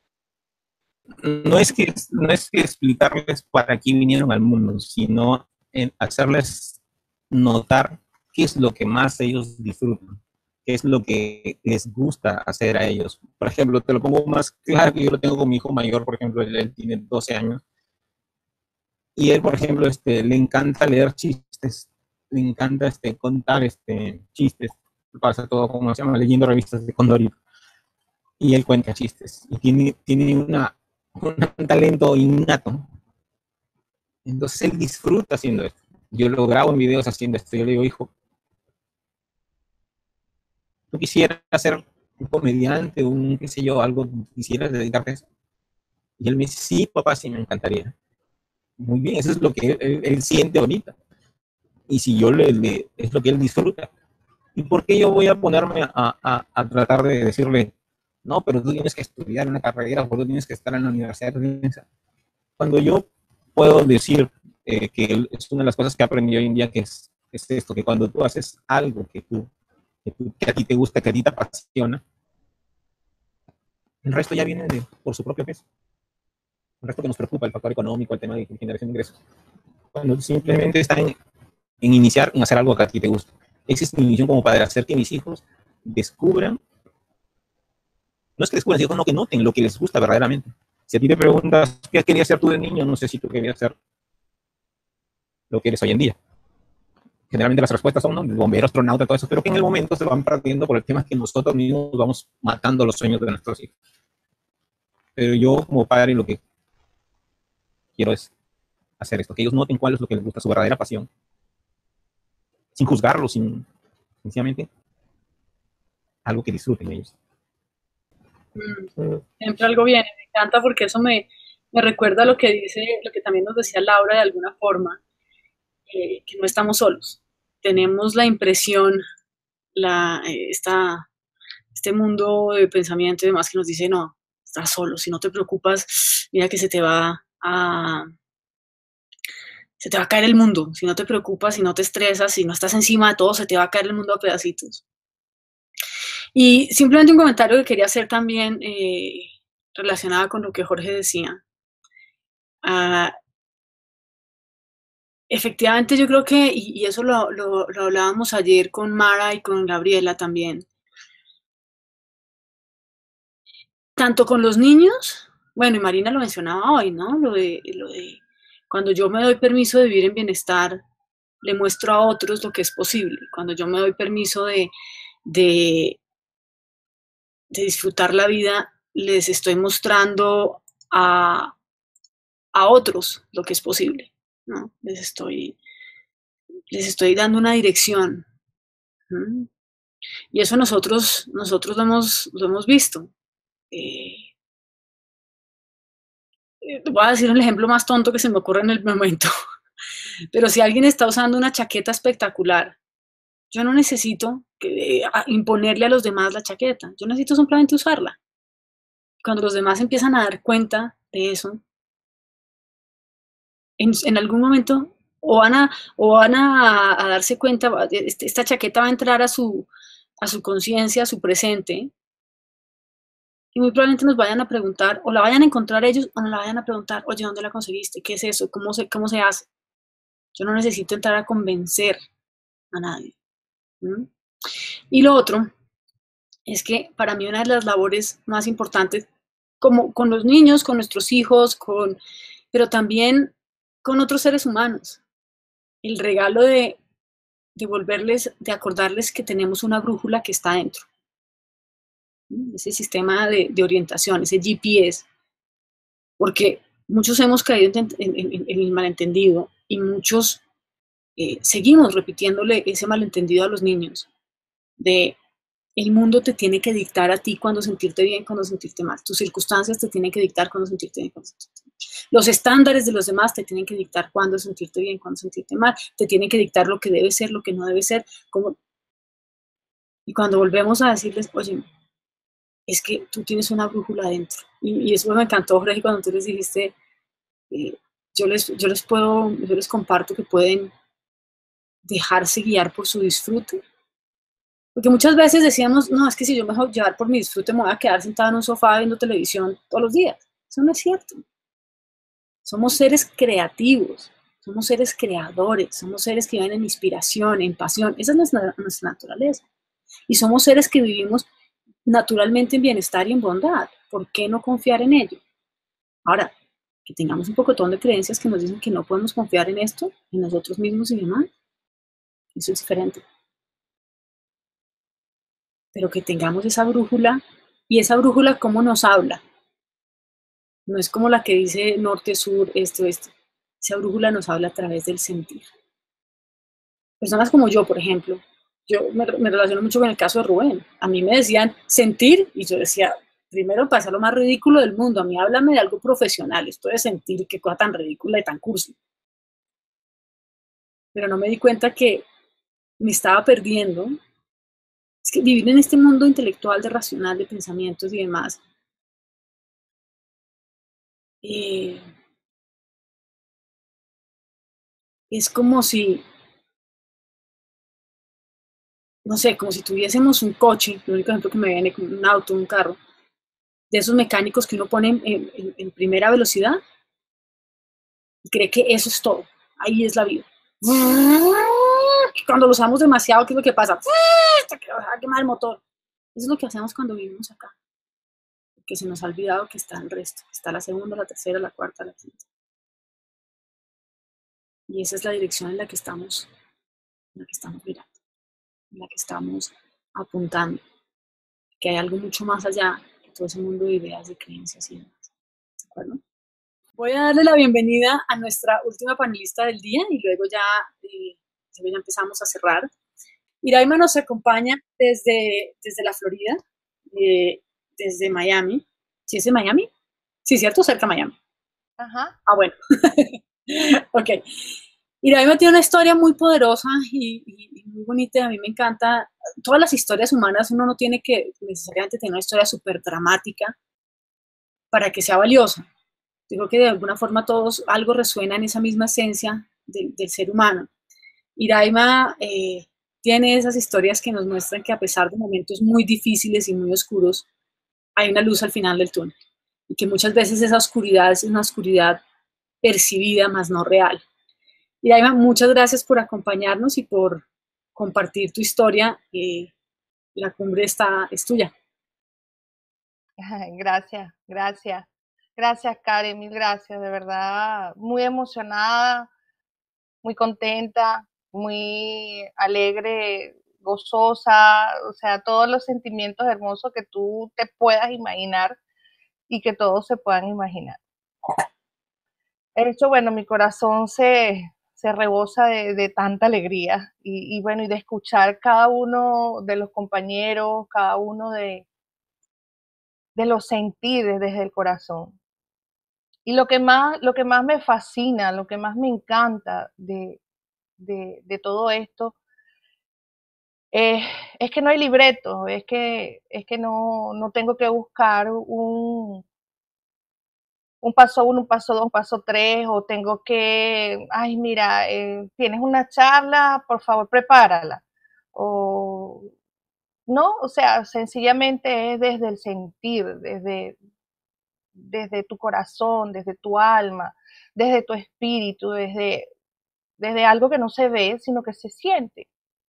No es que explicarles para qué vinieron al mundo, sino en hacerles notar qué es lo que más ellos disfrutan, qué es lo que les gusta hacer a ellos. Por ejemplo, te lo pongo más claro, que yo lo tengo con mi hijo mayor. Por ejemplo, él tiene 12 años, y él, por ejemplo, le encanta leer chistes, le encanta contar chistes, pasa todo, como se llama, leyendo revistas de Condorito, y él cuenta chistes, y tiene un talento innato. Entonces él disfruta haciendo esto. Yo lo grabo en videos haciendo esto. Yo le digo, hijo, ¿tú quisieras ser un comediante, qué sé yo, algo, quisieras dedicarte a eso? Y él me dice, sí, papá, sí, me encantaría. Muy bien, eso es lo que él siente ahorita. Y si yo es lo que él disfruta. ¿Y por qué yo voy a ponerme a tratar de decirle, no, pero tú tienes que estudiar una carrera, o tú tienes que estar en la universidad? Cuando yo puedo decir que es una de las cosas que aprendí hoy en día, que es esto, que cuando tú haces algo que a ti te gusta, que a ti te apasiona, el resto ya viene por su propio peso. El resto que nos preocupa, el factor económico, el tema de generación de ingresos, cuando simplemente está en iniciar, en hacer algo que a ti te gusta. Esa es mi misión como padre, hacer que mis hijos descubran, no es que descubran, sino que noten lo que les gusta verdaderamente. Si a ti te preguntas qué querías ser tú de niño, no sé si tú querías ser lo que eres hoy en día. Generalmente las respuestas son, ¿no?, bombero, astronauta, todo eso, pero que en el momento se van perdiendo por el tema que nosotros mismos vamos matando los sueños de nuestros hijos. Pero yo, como padre, lo que quiero es hacer esto, que ellos noten cuál es lo que les gusta, su verdadera pasión, sin juzgarlos, sencillamente algo que disfruten ellos. Siempre algo viene, me encanta, porque eso me recuerda lo que también nos decía Laura de alguna forma, que no estamos solos. Tenemos la impresión, este mundo de pensamiento y demás, que nos dice, no, estás solo, si no te preocupas, mira que se te va se te va a caer el mundo. Si no te preocupas, si no te estresas, si no estás encima de todo, se te va a caer el mundo a pedacitos. Y simplemente un comentario que quería hacer también relacionado con lo que Jorge decía. Efectivamente, yo creo que, y eso lo hablábamos ayer con Mara y con Gabriela también, tanto con los niños, bueno, y Marina lo mencionaba hoy, ¿no? Lo de cuando yo me doy permiso de vivir en bienestar, le muestro a otros lo que es posible. Cuando yo me doy permiso de disfrutar la vida, les estoy mostrando a otros lo que es posible, ¿no? Les estoy dando una dirección. ¿Mm? Y eso nosotros lo hemos visto. Voy a decir el ejemplo más tonto que se me ocurre en el momento. Pero si alguien está usando una chaqueta espectacular, yo no necesito imponerle a los demás la chaqueta. Yo necesito simplemente usarla. Cuando los demás empiezan a dar cuenta de eso, en algún momento o van a darse cuenta, esta chaqueta va a entrar a su conciencia, a su presente, y muy probablemente nos vayan a preguntar, o la vayan a encontrar ellos, o nos la vayan a preguntar, oye, ¿dónde la conseguiste? ¿Qué es eso? ¿Cómo se hace? Yo no necesito entrar a convencer a nadie. ¿Mm? Y lo otro es que para mí una de las labores más importantes, como con los niños, con nuestros hijos, pero también con otros seres humanos, el regalo de acordarles que tenemos una brújula que está dentro. Ese sistema de orientación, ese GPS, porque muchos hemos caído en el malentendido y muchos seguimos repitiéndole ese malentendido a los niños de el mundo te tiene que dictar a ti cuando sentirte bien, cuando sentirte mal. Tus circunstancias te tienen que dictar cuando sentirte bien, cuando sentirte mal. Los estándares de los demás te tienen que dictar cuando sentirte bien, cuando sentirte mal. Te tienen que dictar lo que debe ser, lo que no debe ser. Y cuando volvemos a decirles, oye, es que tú tienes una brújula adentro. Y eso me encantó, Jorge, cuando tú les dijiste, yo les comparto que pueden dejarse guiar por su disfrute. Porque muchas veces decíamos, no, es que si yo me dejo llevar por mi disfrute me voy a quedar sentada en un sofá viendo televisión todos los días. Eso no es cierto. Somos seres creativos, somos seres creadores, somos seres que viven en inspiración, en pasión. Esa es nuestra naturaleza. Y somos seres que vivimos naturalmente en bienestar y en bondad. ¿Por qué no confiar en ello? Ahora, que tengamos un pocotón de creencias que nos dicen que no podemos confiar en esto, en nosotros mismos y demás, eso es diferente. Pero que tengamos esa brújula, y esa brújula, ¿cómo nos habla? No es como la que dice norte, sur, este, oeste. Esa brújula nos habla a través del sentir. Personas como yo, por ejemplo, yo me relaciono mucho con el caso de Rubén. A mí me decían sentir, y yo decía, primero pasa lo más ridículo del mundo, a mí háblame de algo profesional, esto de sentir, qué cosa tan ridícula y tan cursi. Pero no me di cuenta que me estaba perdiendo. Es que vivir en este mundo intelectual, de racional, de pensamientos y demás, es como si, no sé, como si tuviésemos un coche, el único ejemplo que me viene, como un auto, un carro, de esos mecánicos que uno pone en primera velocidad y cree que eso es todo, ahí es la vida. Cuando lo usamos demasiado, ¿qué es lo que pasa? Se va a quemar el motor. Eso es lo que hacemos cuando vivimos acá. Porque se nos ha olvidado que está el resto. Está la segunda, la tercera, la cuarta, la quinta. Y esa es la dirección en la que estamos mirando, en la que estamos apuntando. Que hay algo mucho más allá de todo ese mundo de ideas, de creencias y demás. ¿De acuerdo? Voy a darle la bienvenida a nuestra última panelista del día y luego ya empezamos a cerrar. Iraima nos acompaña desde la Florida, desde Miami. ¿Sí es de Miami? Sí, ¿cierto? Cerca de Miami. Ajá. Ah, bueno. Ok. Iraima tiene una historia muy poderosa y muy bonita. A mí me encanta. Todas las historias humanas, uno no tiene que necesariamente tener una historia súper dramática para que sea valiosa. Yo creo que de alguna forma todos algo resuena en esa misma esencia del ser humano. Iraima tiene esas historias que nos muestran que a pesar de momentos muy difíciles y muy oscuros, hay una luz al final del túnel y que muchas veces esa oscuridad es una oscuridad percibida, más no real. Iraima, muchas gracias por acompañarnos y por compartir tu historia. La cumbre es tuya. Gracias, gracias. Gracias, Karen, mil gracias, de verdad, muy emocionada, muy contenta, muy alegre, gozosa, o sea, todos los sentimientos hermosos que tú te puedas imaginar y que todos se puedan imaginar. De hecho, bueno, mi corazón se rebosa de tanta alegría y bueno, y de escuchar cada uno de los compañeros, cada uno de los sentires desde el corazón. Y lo que más me fascina, lo que más me encanta de todo esto es que no hay libreto, es que no tengo que buscar un paso uno, un paso dos, un paso tres, o tengo que, ay, mira, tienes una charla, por favor, prepárala. O no, o sea, sencillamente es desde el sentir, desde tu corazón, desde tu alma, desde tu espíritu, desde algo que no se ve, sino que se siente.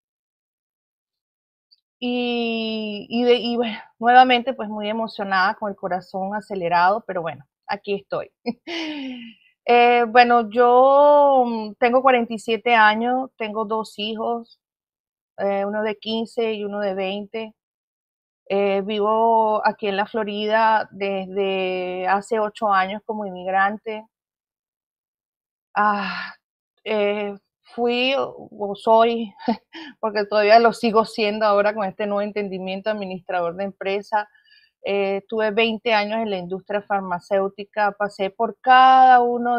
Y bueno, nuevamente pues muy emocionada, con el corazón acelerado, pero bueno, aquí estoy. Bueno, yo tengo 47 años, tengo 2 hijos, uno de 15 y uno de 20. Vivo aquí en la Florida desde hace 8 años como inmigrante. Ah, fui o soy, porque todavía lo sigo siendo ahora con este nuevo entendimiento, administrador de empresa. Tuve 20 años en la industria farmacéutica, pasé por cada uno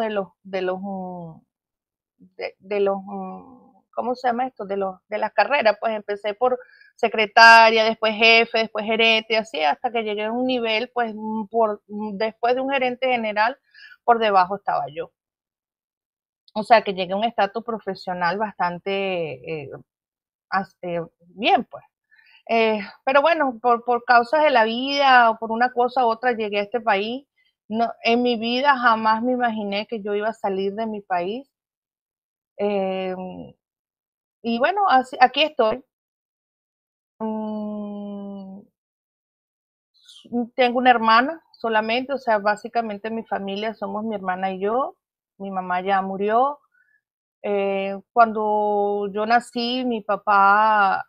de los ¿cómo se llama esto? De las carreras, pues empecé por secretaria, después jefe, después gerente, así hasta que llegué a un nivel, pues después de un gerente general, por debajo estaba yo. O sea que llegué a un estatus profesional bastante bien, pues. Pero bueno, por causas de la vida o por una cosa u otra llegué a este país. No, en mi vida jamás me imaginé que yo iba a salir de mi país. Eh, y bueno, aquí estoy. Mm, Tengo una hermana solamente, o sea, básicamente mi familia somos mi hermana y yo. Mi mamá ya murió. Cuando yo nací, mi papá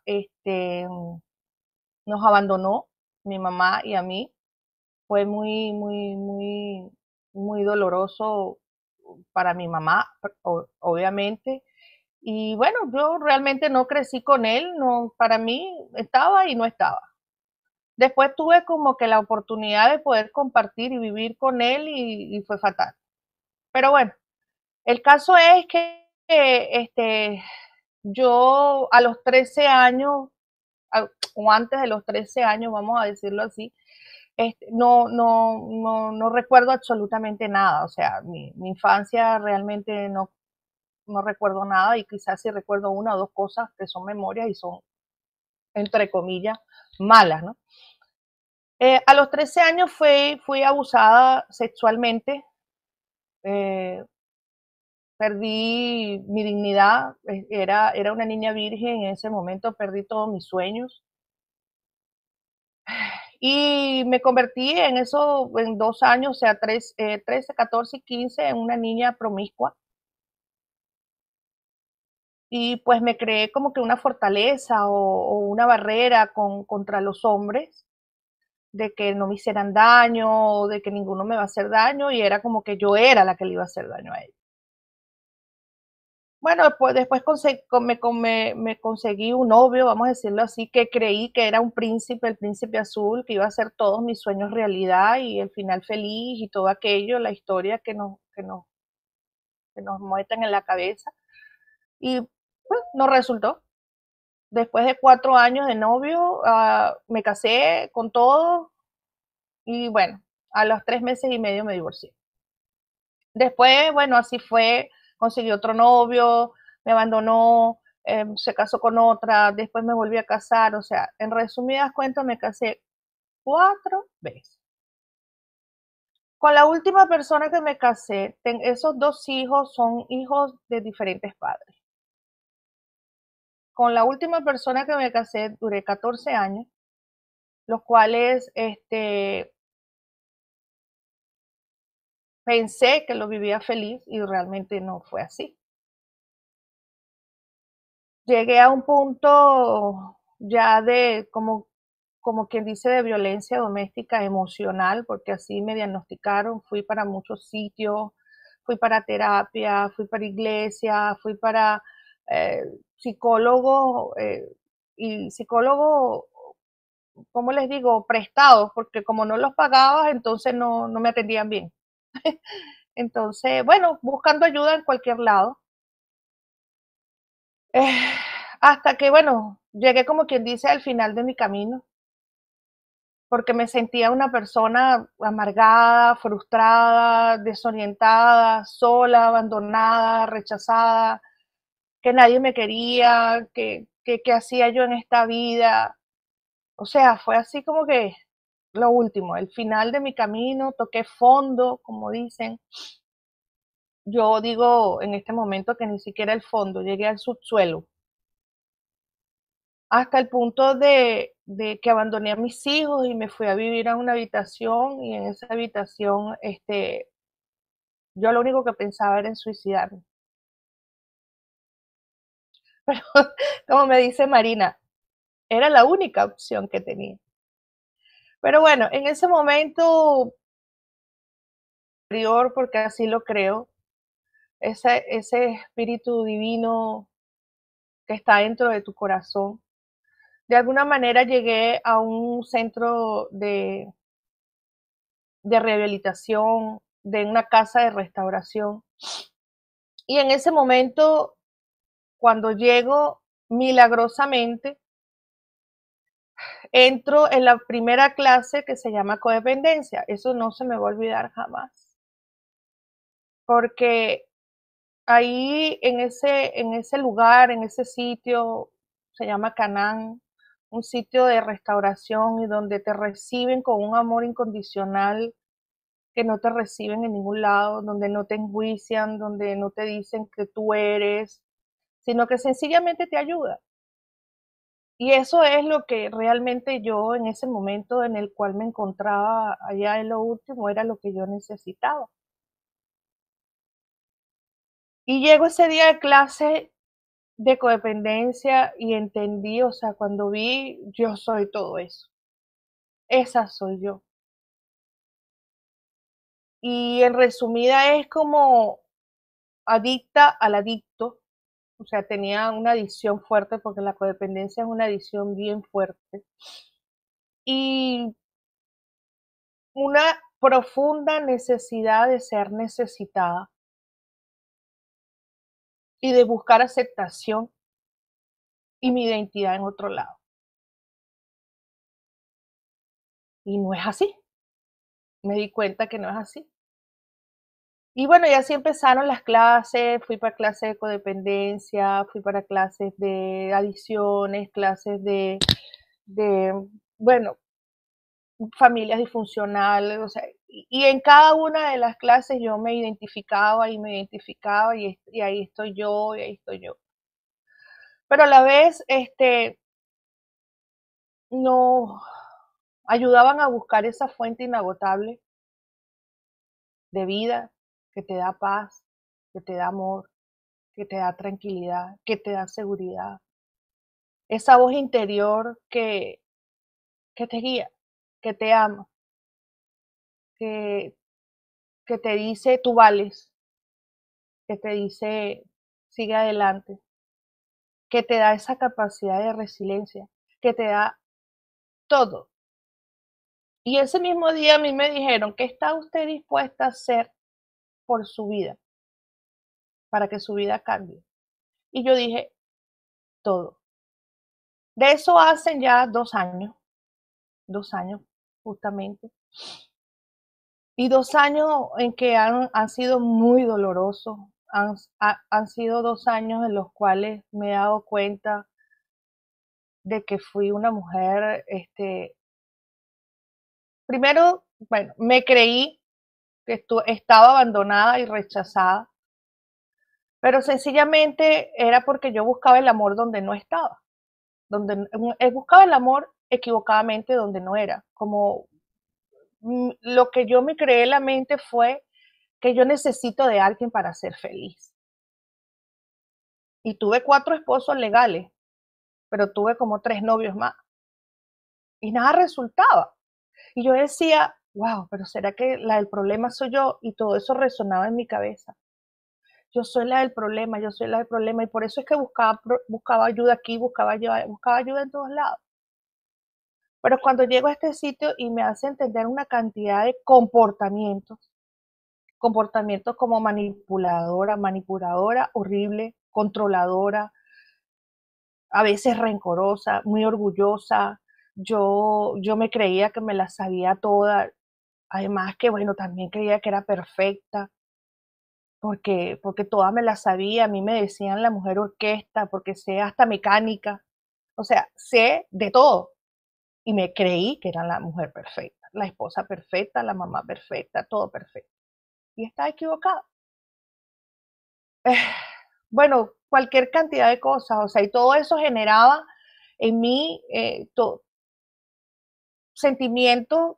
nos abandonó, mi mamá y a mí. Fue muy, muy, muy, muy doloroso para mi mamá, obviamente. Y bueno, yo realmente no crecí con él, no, para mí estaba y no estaba. Después tuve como que la oportunidad de poder compartir y vivir con él y fue fatal. Pero bueno, el caso es que yo a los 13 años, o antes de los 13 años, vamos a decirlo así, no recuerdo absolutamente nada. O sea, mi infancia realmente no recuerdo nada, y quizás si recuerdo una o dos cosas que son memorias y son, entre comillas, malas, ¿no? A los 13 años fui abusada sexualmente. eh, Perdí mi dignidad. Era una niña virgen en ese momento, perdí todos mis sueños. Y me convertí en eso en 2 años, o sea, 13, 14 y 15, en una niña promiscua. Y pues me creé como que una fortaleza o una barrera contra los hombres, de que no me hicieran daño, de que ninguno me va a hacer daño, y era como que yo era la que le iba a hacer daño a ellos. Bueno, después me conseguí un novio, vamos a decirlo así, que creí que era un príncipe, el príncipe azul, que iba a hacer todos mis sueños realidad y el final feliz y todo aquello, la historia que nos muestran en la cabeza. Y pues, no resultó. Después de 4 años de novio, me casé con todo y bueno, a los 3 meses y medio me divorcié. Después, bueno, así fue consiguió otro novio, me abandonó, se casó con otra, después me volví a casar, o sea, en resumidas cuentas me casé 4 veces. Con la última persona que me casé, esos 2 hijos son hijos de diferentes padres. Con la última persona que me casé duré 14 años, los cuales pensé que lo vivía feliz y realmente no fue así. Llegué a un punto ya de, como quien dice, de violencia doméstica emocional, porque así me diagnosticaron. Fui para muchos sitios, fui para terapia, fui para iglesia, fui para psicólogos y psicólogos, ¿cómo les digo? Prestados, porque como no los pagaba, entonces no me atendían bien. Entonces, bueno, buscando ayuda en cualquier lado. Eh, hasta que, bueno, llegué como quien dice al final de mi camino, porque me sentía una persona amargada, frustrada, desorientada, sola, abandonada, rechazada, que nadie me quería, que hacía yo en esta vida. O sea, fue así como que lo último, el final de mi camino, toqué fondo, como dicen. Yo digo en este momento que ni siquiera el fondo, llegué al subsuelo, hasta el punto de que abandoné a mis hijos y me fui a vivir a una habitación, y en esa habitación yo lo único que pensaba era en suicidarme. Pero como me dice Marina, era la única opción que tenía. Pero bueno, en ese momento, porque así lo creo, ese espíritu divino que está dentro de tu corazón, de alguna manera llegué a un centro de rehabilitación, de una casa de restauración. Y en ese momento, cuando llego, milagrosamente, entro en la primera clase que se llama codependencia. Eso no se me va a olvidar jamás. Porque ahí en ese lugar, en ese sitio, se llama Canaán, un sitio de restauración y donde te reciben con un amor incondicional que no te reciben en ningún lado, donde no te enjuician, donde no te dicen que tú eres, sino que sencillamente te ayuda. Y eso es lo que realmente yo en ese momento en el cual me encontraba allá en lo último, era lo que yo necesitaba. Y llego ese día de clase de codependencia y entendí, o sea, cuando vi, yo soy todo eso. Esa soy yo. Y en resumida es como adicta al adicto, o sea, tenía una adicción fuerte porque la codependencia es una adicción bien fuerte. Y una profunda necesidad de ser necesitada y de buscar aceptación y mi identidad en otro lado. Y no es así. Me di cuenta que no es así. Y bueno, y así empezaron las clases, fui para clases de codependencia, fui para clases de adicciones, clases de bueno, familias disfuncionales, o sea, y en cada una de las clases yo me identificaba y me identificaba y ahí estoy yo, y ahí estoy yo. Pero a la vez, no ayudaban a buscar esa fuente inagotable de vida que te da paz, que te da amor, que te da tranquilidad, que te da seguridad. Esa voz interior que te guía, que te ama, que, que te dice tú vales, que te dice sigue adelante, que te da esa capacidad de resiliencia, que te da todo. Y ese mismo día a mí me dijeron, ¿qué está usted dispuesta a hacer por su vida, para que su vida cambie? Y yo dije, todo. De eso hacen ya 2 años justamente. Y 2 años en que han sido muy dolorosos, han sido 2 años en los cuales me he dado cuenta de que fui una mujer, primero, bueno, me creí que estaba abandonada y rechazada, pero sencillamente era porque yo buscaba el amor donde no estaba, buscaba el amor equivocadamente donde no era, como lo que yo me creé en la mente fue que yo necesito de alguien para ser feliz. Y tuve 4 esposos legales, pero tuve como 3 novios más. Y nada resultaba. Y yo decía, wow, pero ¿será que la del problema soy yo? Y todo eso resonaba en mi cabeza. Yo soy la del problema, yo soy la del problema. Y por eso es que buscaba ayuda aquí, buscaba ayuda en todos lados. Pero cuando llego a este sitio y me hace entender una cantidad de comportamientos como manipuladora, horrible, controladora, a veces rencorosa, muy orgullosa. Yo me creía que me la sabía toda. Además que, bueno, también creía que era perfecta, porque toda me la sabía. A mí me decían la mujer orquesta, porque sé hasta mecánica. O sea, sé de todo. Y me creí que era la mujer perfecta, la esposa perfecta, la mamá perfecta, todo perfecto. Y estaba equivocada. Bueno, cualquier cantidad de cosas, o sea, y todo eso generaba en mí sentimientos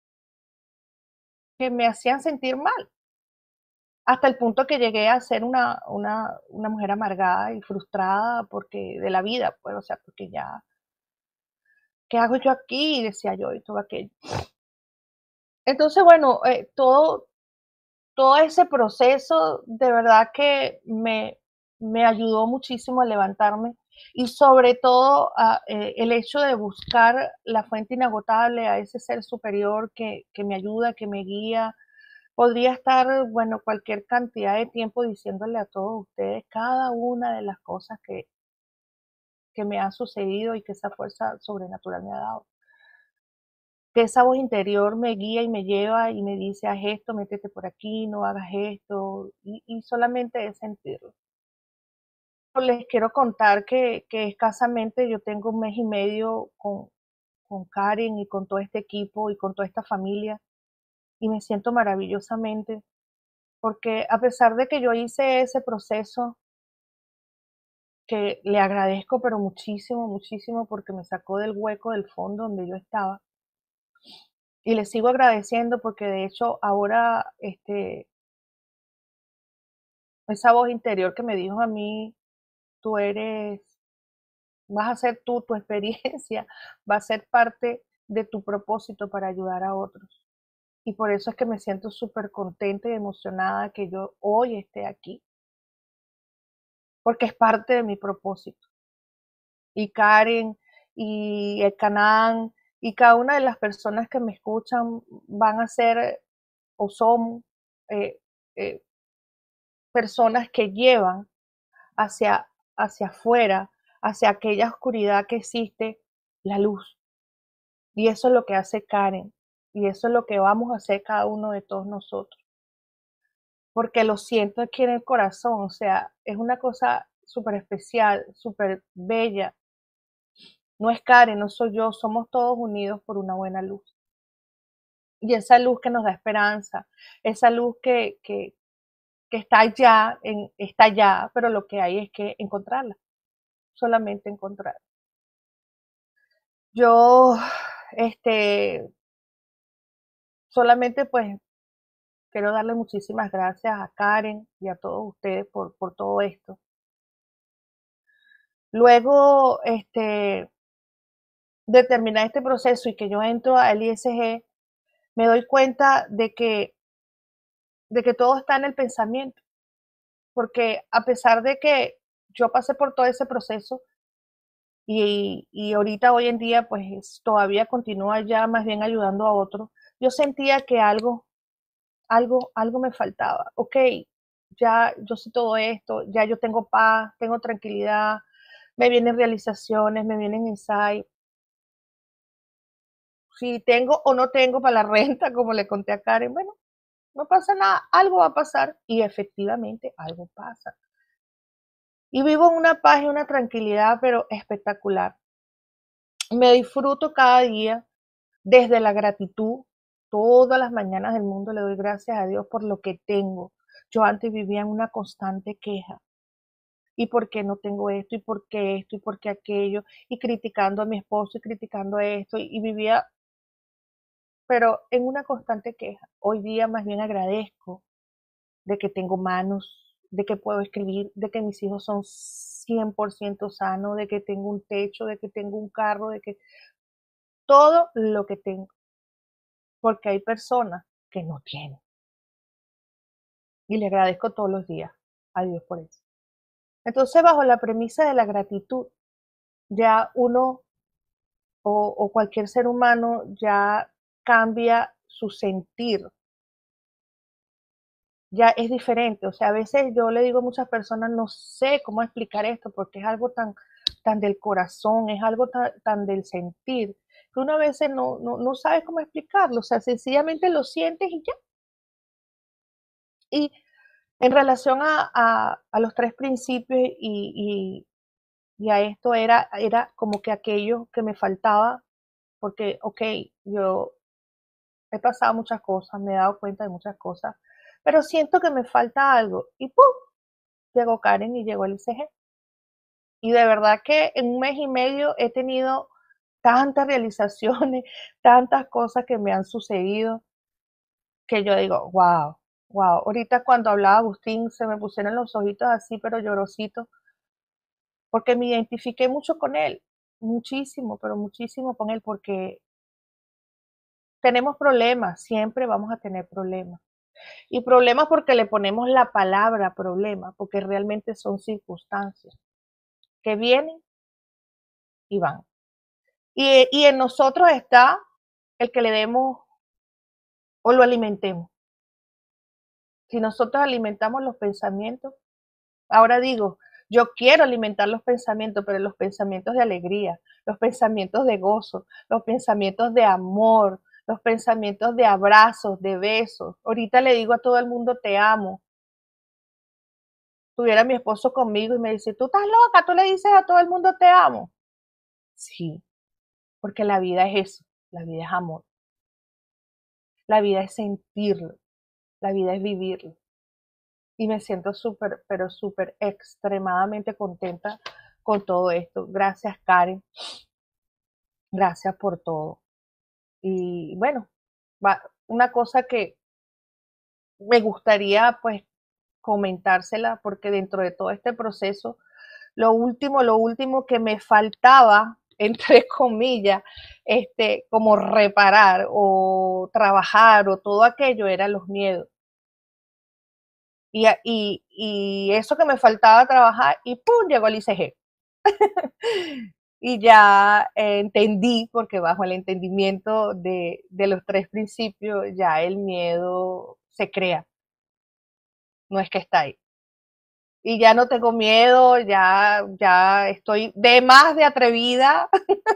que me hacían sentir mal, hasta el punto que llegué a ser una mujer amargada y frustrada porque de la vida, pues, o sea, porque ya, ¿qué hago yo aquí? Decía yo y todo aquello. Entonces, bueno, todo ese proceso de verdad que me ayudó muchísimo a levantarme y sobre todo el hecho de buscar la fuente inagotable a ese ser superior que me ayuda, que me guía. Podría estar, bueno, cualquier cantidad de tiempo diciéndole a todos ustedes cada una de las cosas que me han sucedido y que esa fuerza sobrenatural me ha dado. Que esa voz interior me guía y me lleva y me dice, haz esto, métete por aquí, no hagas esto, y solamente es sentirlo. Les quiero contar que escasamente yo tengo 1 mes y medio con Karen y con todo este equipo y con toda esta familia, y me siento maravillosamente, porque a pesar de que yo hice ese proceso, que le agradezco, pero muchísimo, muchísimo, porque me sacó del hueco del fondo donde yo estaba, y le sigo agradeciendo porque de hecho ahora esa voz interior que me dijo a mí, tú eres, vas a ser tú, tu experiencia va a ser parte de tu propósito para ayudar a otros. Y por eso es que me siento súper contenta y emocionada que yo hoy esté aquí, porque es parte de mi propósito. Y Karen y el Canán y cada una de las personas que me escuchan van a ser o son eh, eh, personas que llevan hacia, hacia afuera, hacia aquella oscuridad que existe, la luz. Y eso es lo que hace Karen. Y eso es lo que vamos a hacer cada uno de todos nosotros. Porque lo siento aquí en el corazón. O sea, es una cosa súper especial, súper bella. No es Karen, no soy yo. Somos todos unidos por una buena luz. Y esa luz que nos da esperanza. Esa luz que está allá, pero lo que hay es que encontrarla. Solamente encontrarla. Yo, solamente pues quiero darle muchísimas gracias a Karen y a todos ustedes por todo esto. Luego, de terminar este proceso y que yo entro al ISG, me doy cuenta de que todo está en el pensamiento. Porque a pesar de que yo pasé por todo ese proceso y ahorita hoy en día pues todavía continúa ya más bien ayudando a otros, yo sentía que algo me faltaba. Ok, ya yo sé todo esto, ya yo tengo paz, tengo tranquilidad, me vienen realizaciones, me vienen insights. Si tengo o no tengo para la renta, como le conté a Karen, bueno, no pasa nada, algo va a pasar y efectivamente algo pasa. Y vivo en una paz y una tranquilidad, pero espectacular. Me disfruto cada día desde la gratitud. Todas las mañanas del mundo le doy gracias a Dios por lo que tengo. Yo antes vivía en una constante queja. ¿Y por qué no tengo esto? ¿Y por qué esto? ¿Y por qué aquello? Y criticando a mi esposo y criticando esto. Y vivía, pero en una constante queja. Hoy día más bien agradezco de que tengo manos, de que puedo escribir, de que mis hijos son 100% sanos, de que tengo un techo, de que tengo un carro, de que todo lo que tengo. Porque hay personas que no tienen. Y le agradezco todos los días a Dios por eso. Entonces, bajo la premisa de la gratitud, ya uno o cualquier ser humano ya cambia su sentir, ya es diferente. O sea, a veces yo le digo a muchas personas, no sé cómo explicar esto, porque es algo tan del corazón, es algo tan del sentir, que uno a veces no sabe cómo explicarlo. O sea, sencillamente lo sientes y ya. Y en relación a los tres principios y a esto era como que aquello que me faltaba, porque, ok, yo he pasado muchas cosas, me he dado cuenta de muchas cosas, pero siento que me falta algo. Y ¡pum! Llegó Karen y llegó el ICG. Y de verdad que en un mes y medio he tenido tantas realizaciones, tantas cosas que me han sucedido, que yo digo, wow, wow. Ahorita cuando hablaba Agustín se me pusieron los ojitos así, pero llorositos, porque me identifiqué mucho con él, muchísimo, pero muchísimo con él, porque tenemos problemas, siempre vamos a tener problemas. Y problemas porque le ponemos la palabra problema, porque realmente son circunstancias que vienen y van. Y en nosotros está el que le demos o lo alimentemos. Si nosotros alimentamos los pensamientos, ahora digo, yo quiero alimentar los pensamientos, pero los pensamientos de alegría, los pensamientos de gozo, los pensamientos de amor, los pensamientos de abrazos, de besos. Ahorita le digo a todo el mundo te amo. Tuviera mi esposo conmigo y me dice, tú estás loca, tú le dices a todo el mundo te amo. Sí, porque la vida es eso, la vida es amor. La vida es sentirlo, la vida es vivirlo. Y me siento súper, pero súper extremadamente contenta con todo esto. Gracias, Karen. Gracias por todo. Y bueno, una cosa que me gustaría pues comentársela, porque dentro de todo este proceso, lo último que me faltaba, entre comillas, como reparar o trabajar o todo aquello, eran los miedos. Y eso que me faltaba trabajar, y ¡pum! Llegó el ICG. Y ya entendí, porque bajo el entendimiento de los tres principios, ya el miedo se crea, no es que está ahí. Y ya no tengo miedo, ya estoy de más de atrevida.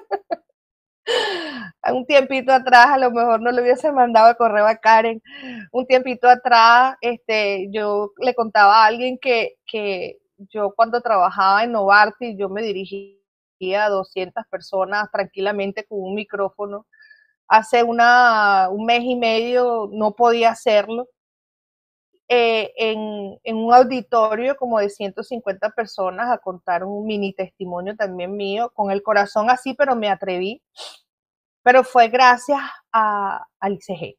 Un tiempito atrás, a lo mejor no le hubiese mandado el correo a Karen. Un tiempito atrás, yo le contaba a alguien que yo cuando trabajaba en Novartis, yo me dirigía a 200 personas tranquilamente con un micrófono. Hace un mes y medio no podía hacerlo. En un auditorio como de 150 personas a contar un mini testimonio también mío, con el corazón así, pero me atreví. Pero fue gracias al ICG,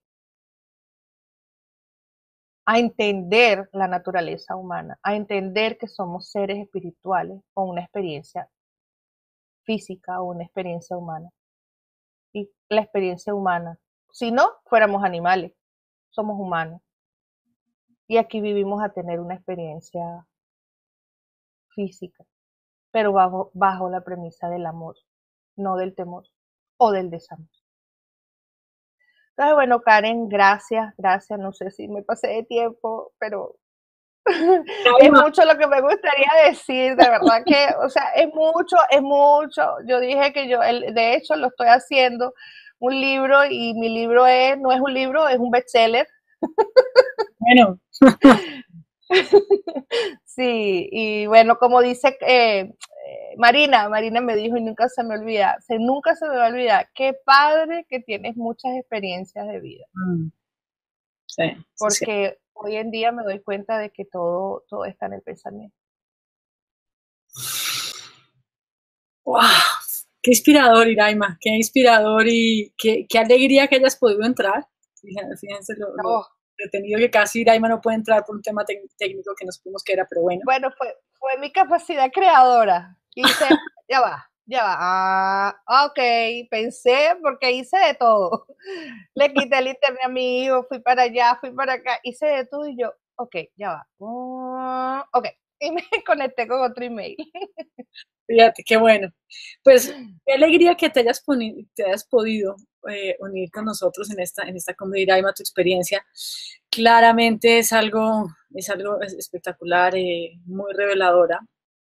a entender la naturaleza humana, a entender que somos seres espirituales con una experiencia física o una experiencia humana. Y la experiencia humana, si no, fuéramos animales, somos humanos. Y aquí vivimos a tener una experiencia física, pero bajo la premisa del amor, no del temor o del desamor. Entonces, bueno, Karen, gracias. No sé si me pasé de tiempo, pero es mucho lo que me gustaría decir, de verdad que, o sea, es mucho. Yo dije que de hecho, lo estoy haciendo un libro y mi libro no es un libro, es un bestseller. Bueno. Sí, y bueno, como dice Marina me dijo y nunca se me olvida, nunca se me va a olvidar, qué padre que tienes muchas experiencias de vida. Sí, porque hoy en día me doy cuenta de que todo está en el pensamiento. ¡Wow! Qué inspirador, Iraima, qué inspirador y qué alegría que hayas podido entrar. Fíjense lo detenido que casi Iraima no puede entrar por un tema técnico que no supimos que era, pero bueno. Bueno, fue mi capacidad creadora. Hice, ya va, ok, pensé porque hice de todo. Le quité el internet a mi hijo, fui para allá, fui para acá, hice de todo y yo, ok, ya va, ok, y me conecté con otro email. Fíjate, qué bueno. Pues qué alegría que te hayas podido unir con nosotros en esta comunidad, Iraima, tu experiencia. Claramente es algo espectacular, muy reveladora.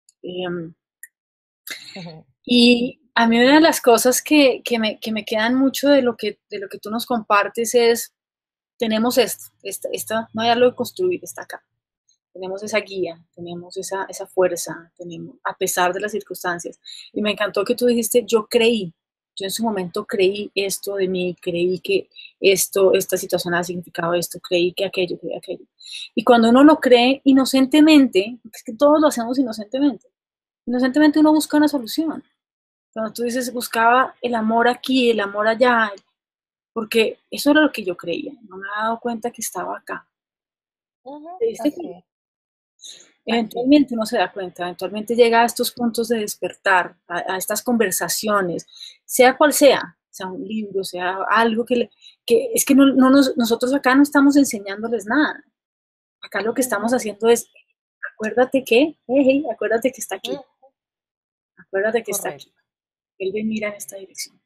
Y a mí una de las cosas que me quedan mucho de lo que tú nos compartes es, tenemos no hay algo que construir, está acá. Tenemos esa guía, tenemos esa fuerza, a pesar de las circunstancias. Y me encantó que tú dijiste, yo en su momento creí esto de mí, creí que esta situación ha significado esto, creí que aquello. Y cuando uno lo cree inocentemente, porque es que todos lo hacemos inocentemente uno busca una solución. Cuando tú dices, buscaba el amor aquí, el amor allá, porque eso era lo que yo creía, no me había dado cuenta que estaba acá. ¿Te diste cuenta? Eventualmente uno se da cuenta, eventualmente llega a estos puntos de despertar, a estas conversaciones, sea cual sea un libro, sea algo que es que nosotros acá no estamos enseñándoles nada. Acá lo que estamos haciendo es, acuérdate que, acuérdate que está aquí. Acuérdate que está aquí. Él mira en esta dirección.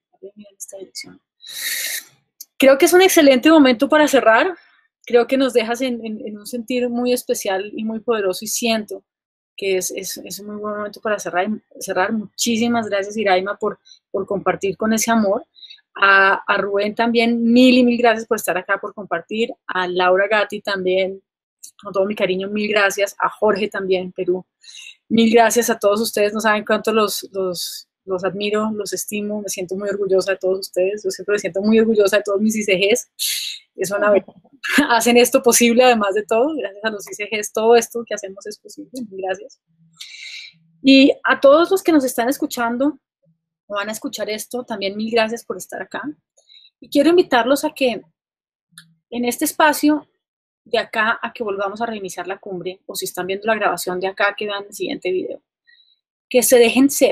Creo que es un excelente momento para cerrar. Creo que nos dejas en un sentir muy especial y muy poderoso y siento que es un muy buen momento para cerrar. Muchísimas gracias, Iraima, por compartir con ese amor. A Rubén también, mil y mil gracias por estar acá, por compartir. A Laura Gatti también, con todo mi cariño, mil gracias. A Jorge también, en Perú. Mil gracias a todos ustedes. No saben cuánto los admiro, los estimo, me siento muy orgullosa de todos ustedes. Yo siempre me siento muy orgullosa de todos mis ICGs. Es una vez hacen esto posible, además de todo. Gracias a los ICGs, todo esto que hacemos es posible. Gracias. Y a todos los que nos están escuchando o van a escuchar esto, también mil gracias por estar acá. Y quiero invitarlos a que en este espacio, de acá a que volvamos a reiniciar la cumbre, o si están viendo la grabación de acá, que vean el siguiente video, que se dejen ser,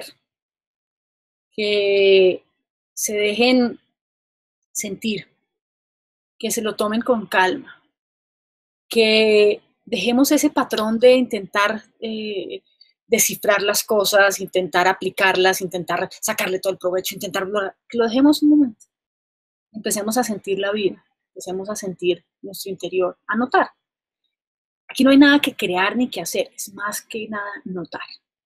que se dejen sentir, que se lo tomen con calma, que dejemos ese patrón de intentar descifrar las cosas, intentar aplicarlas, intentar sacarle todo el provecho, que lo dejemos un momento. Empecemos a sentir la vida, empecemos a sentir nuestro interior, a notar. Aquí no hay nada que crear ni que hacer, es más que nada notar.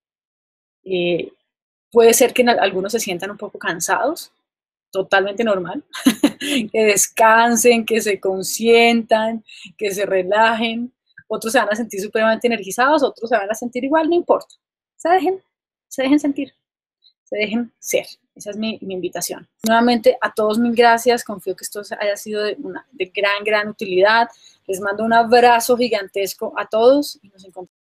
Puede ser que algunos se sientan un poco cansados, totalmente normal, que descansen, que se consientan, que se relajen. Otros se van a sentir supremamente energizados, otros se van a sentir igual, no importa. Se dejen sentir, se dejen ser. Esa es mi invitación. Nuevamente, a todos mil gracias. Confío que esto haya sido de gran utilidad. Les mando un abrazo gigantesco a todos y nos encontramos.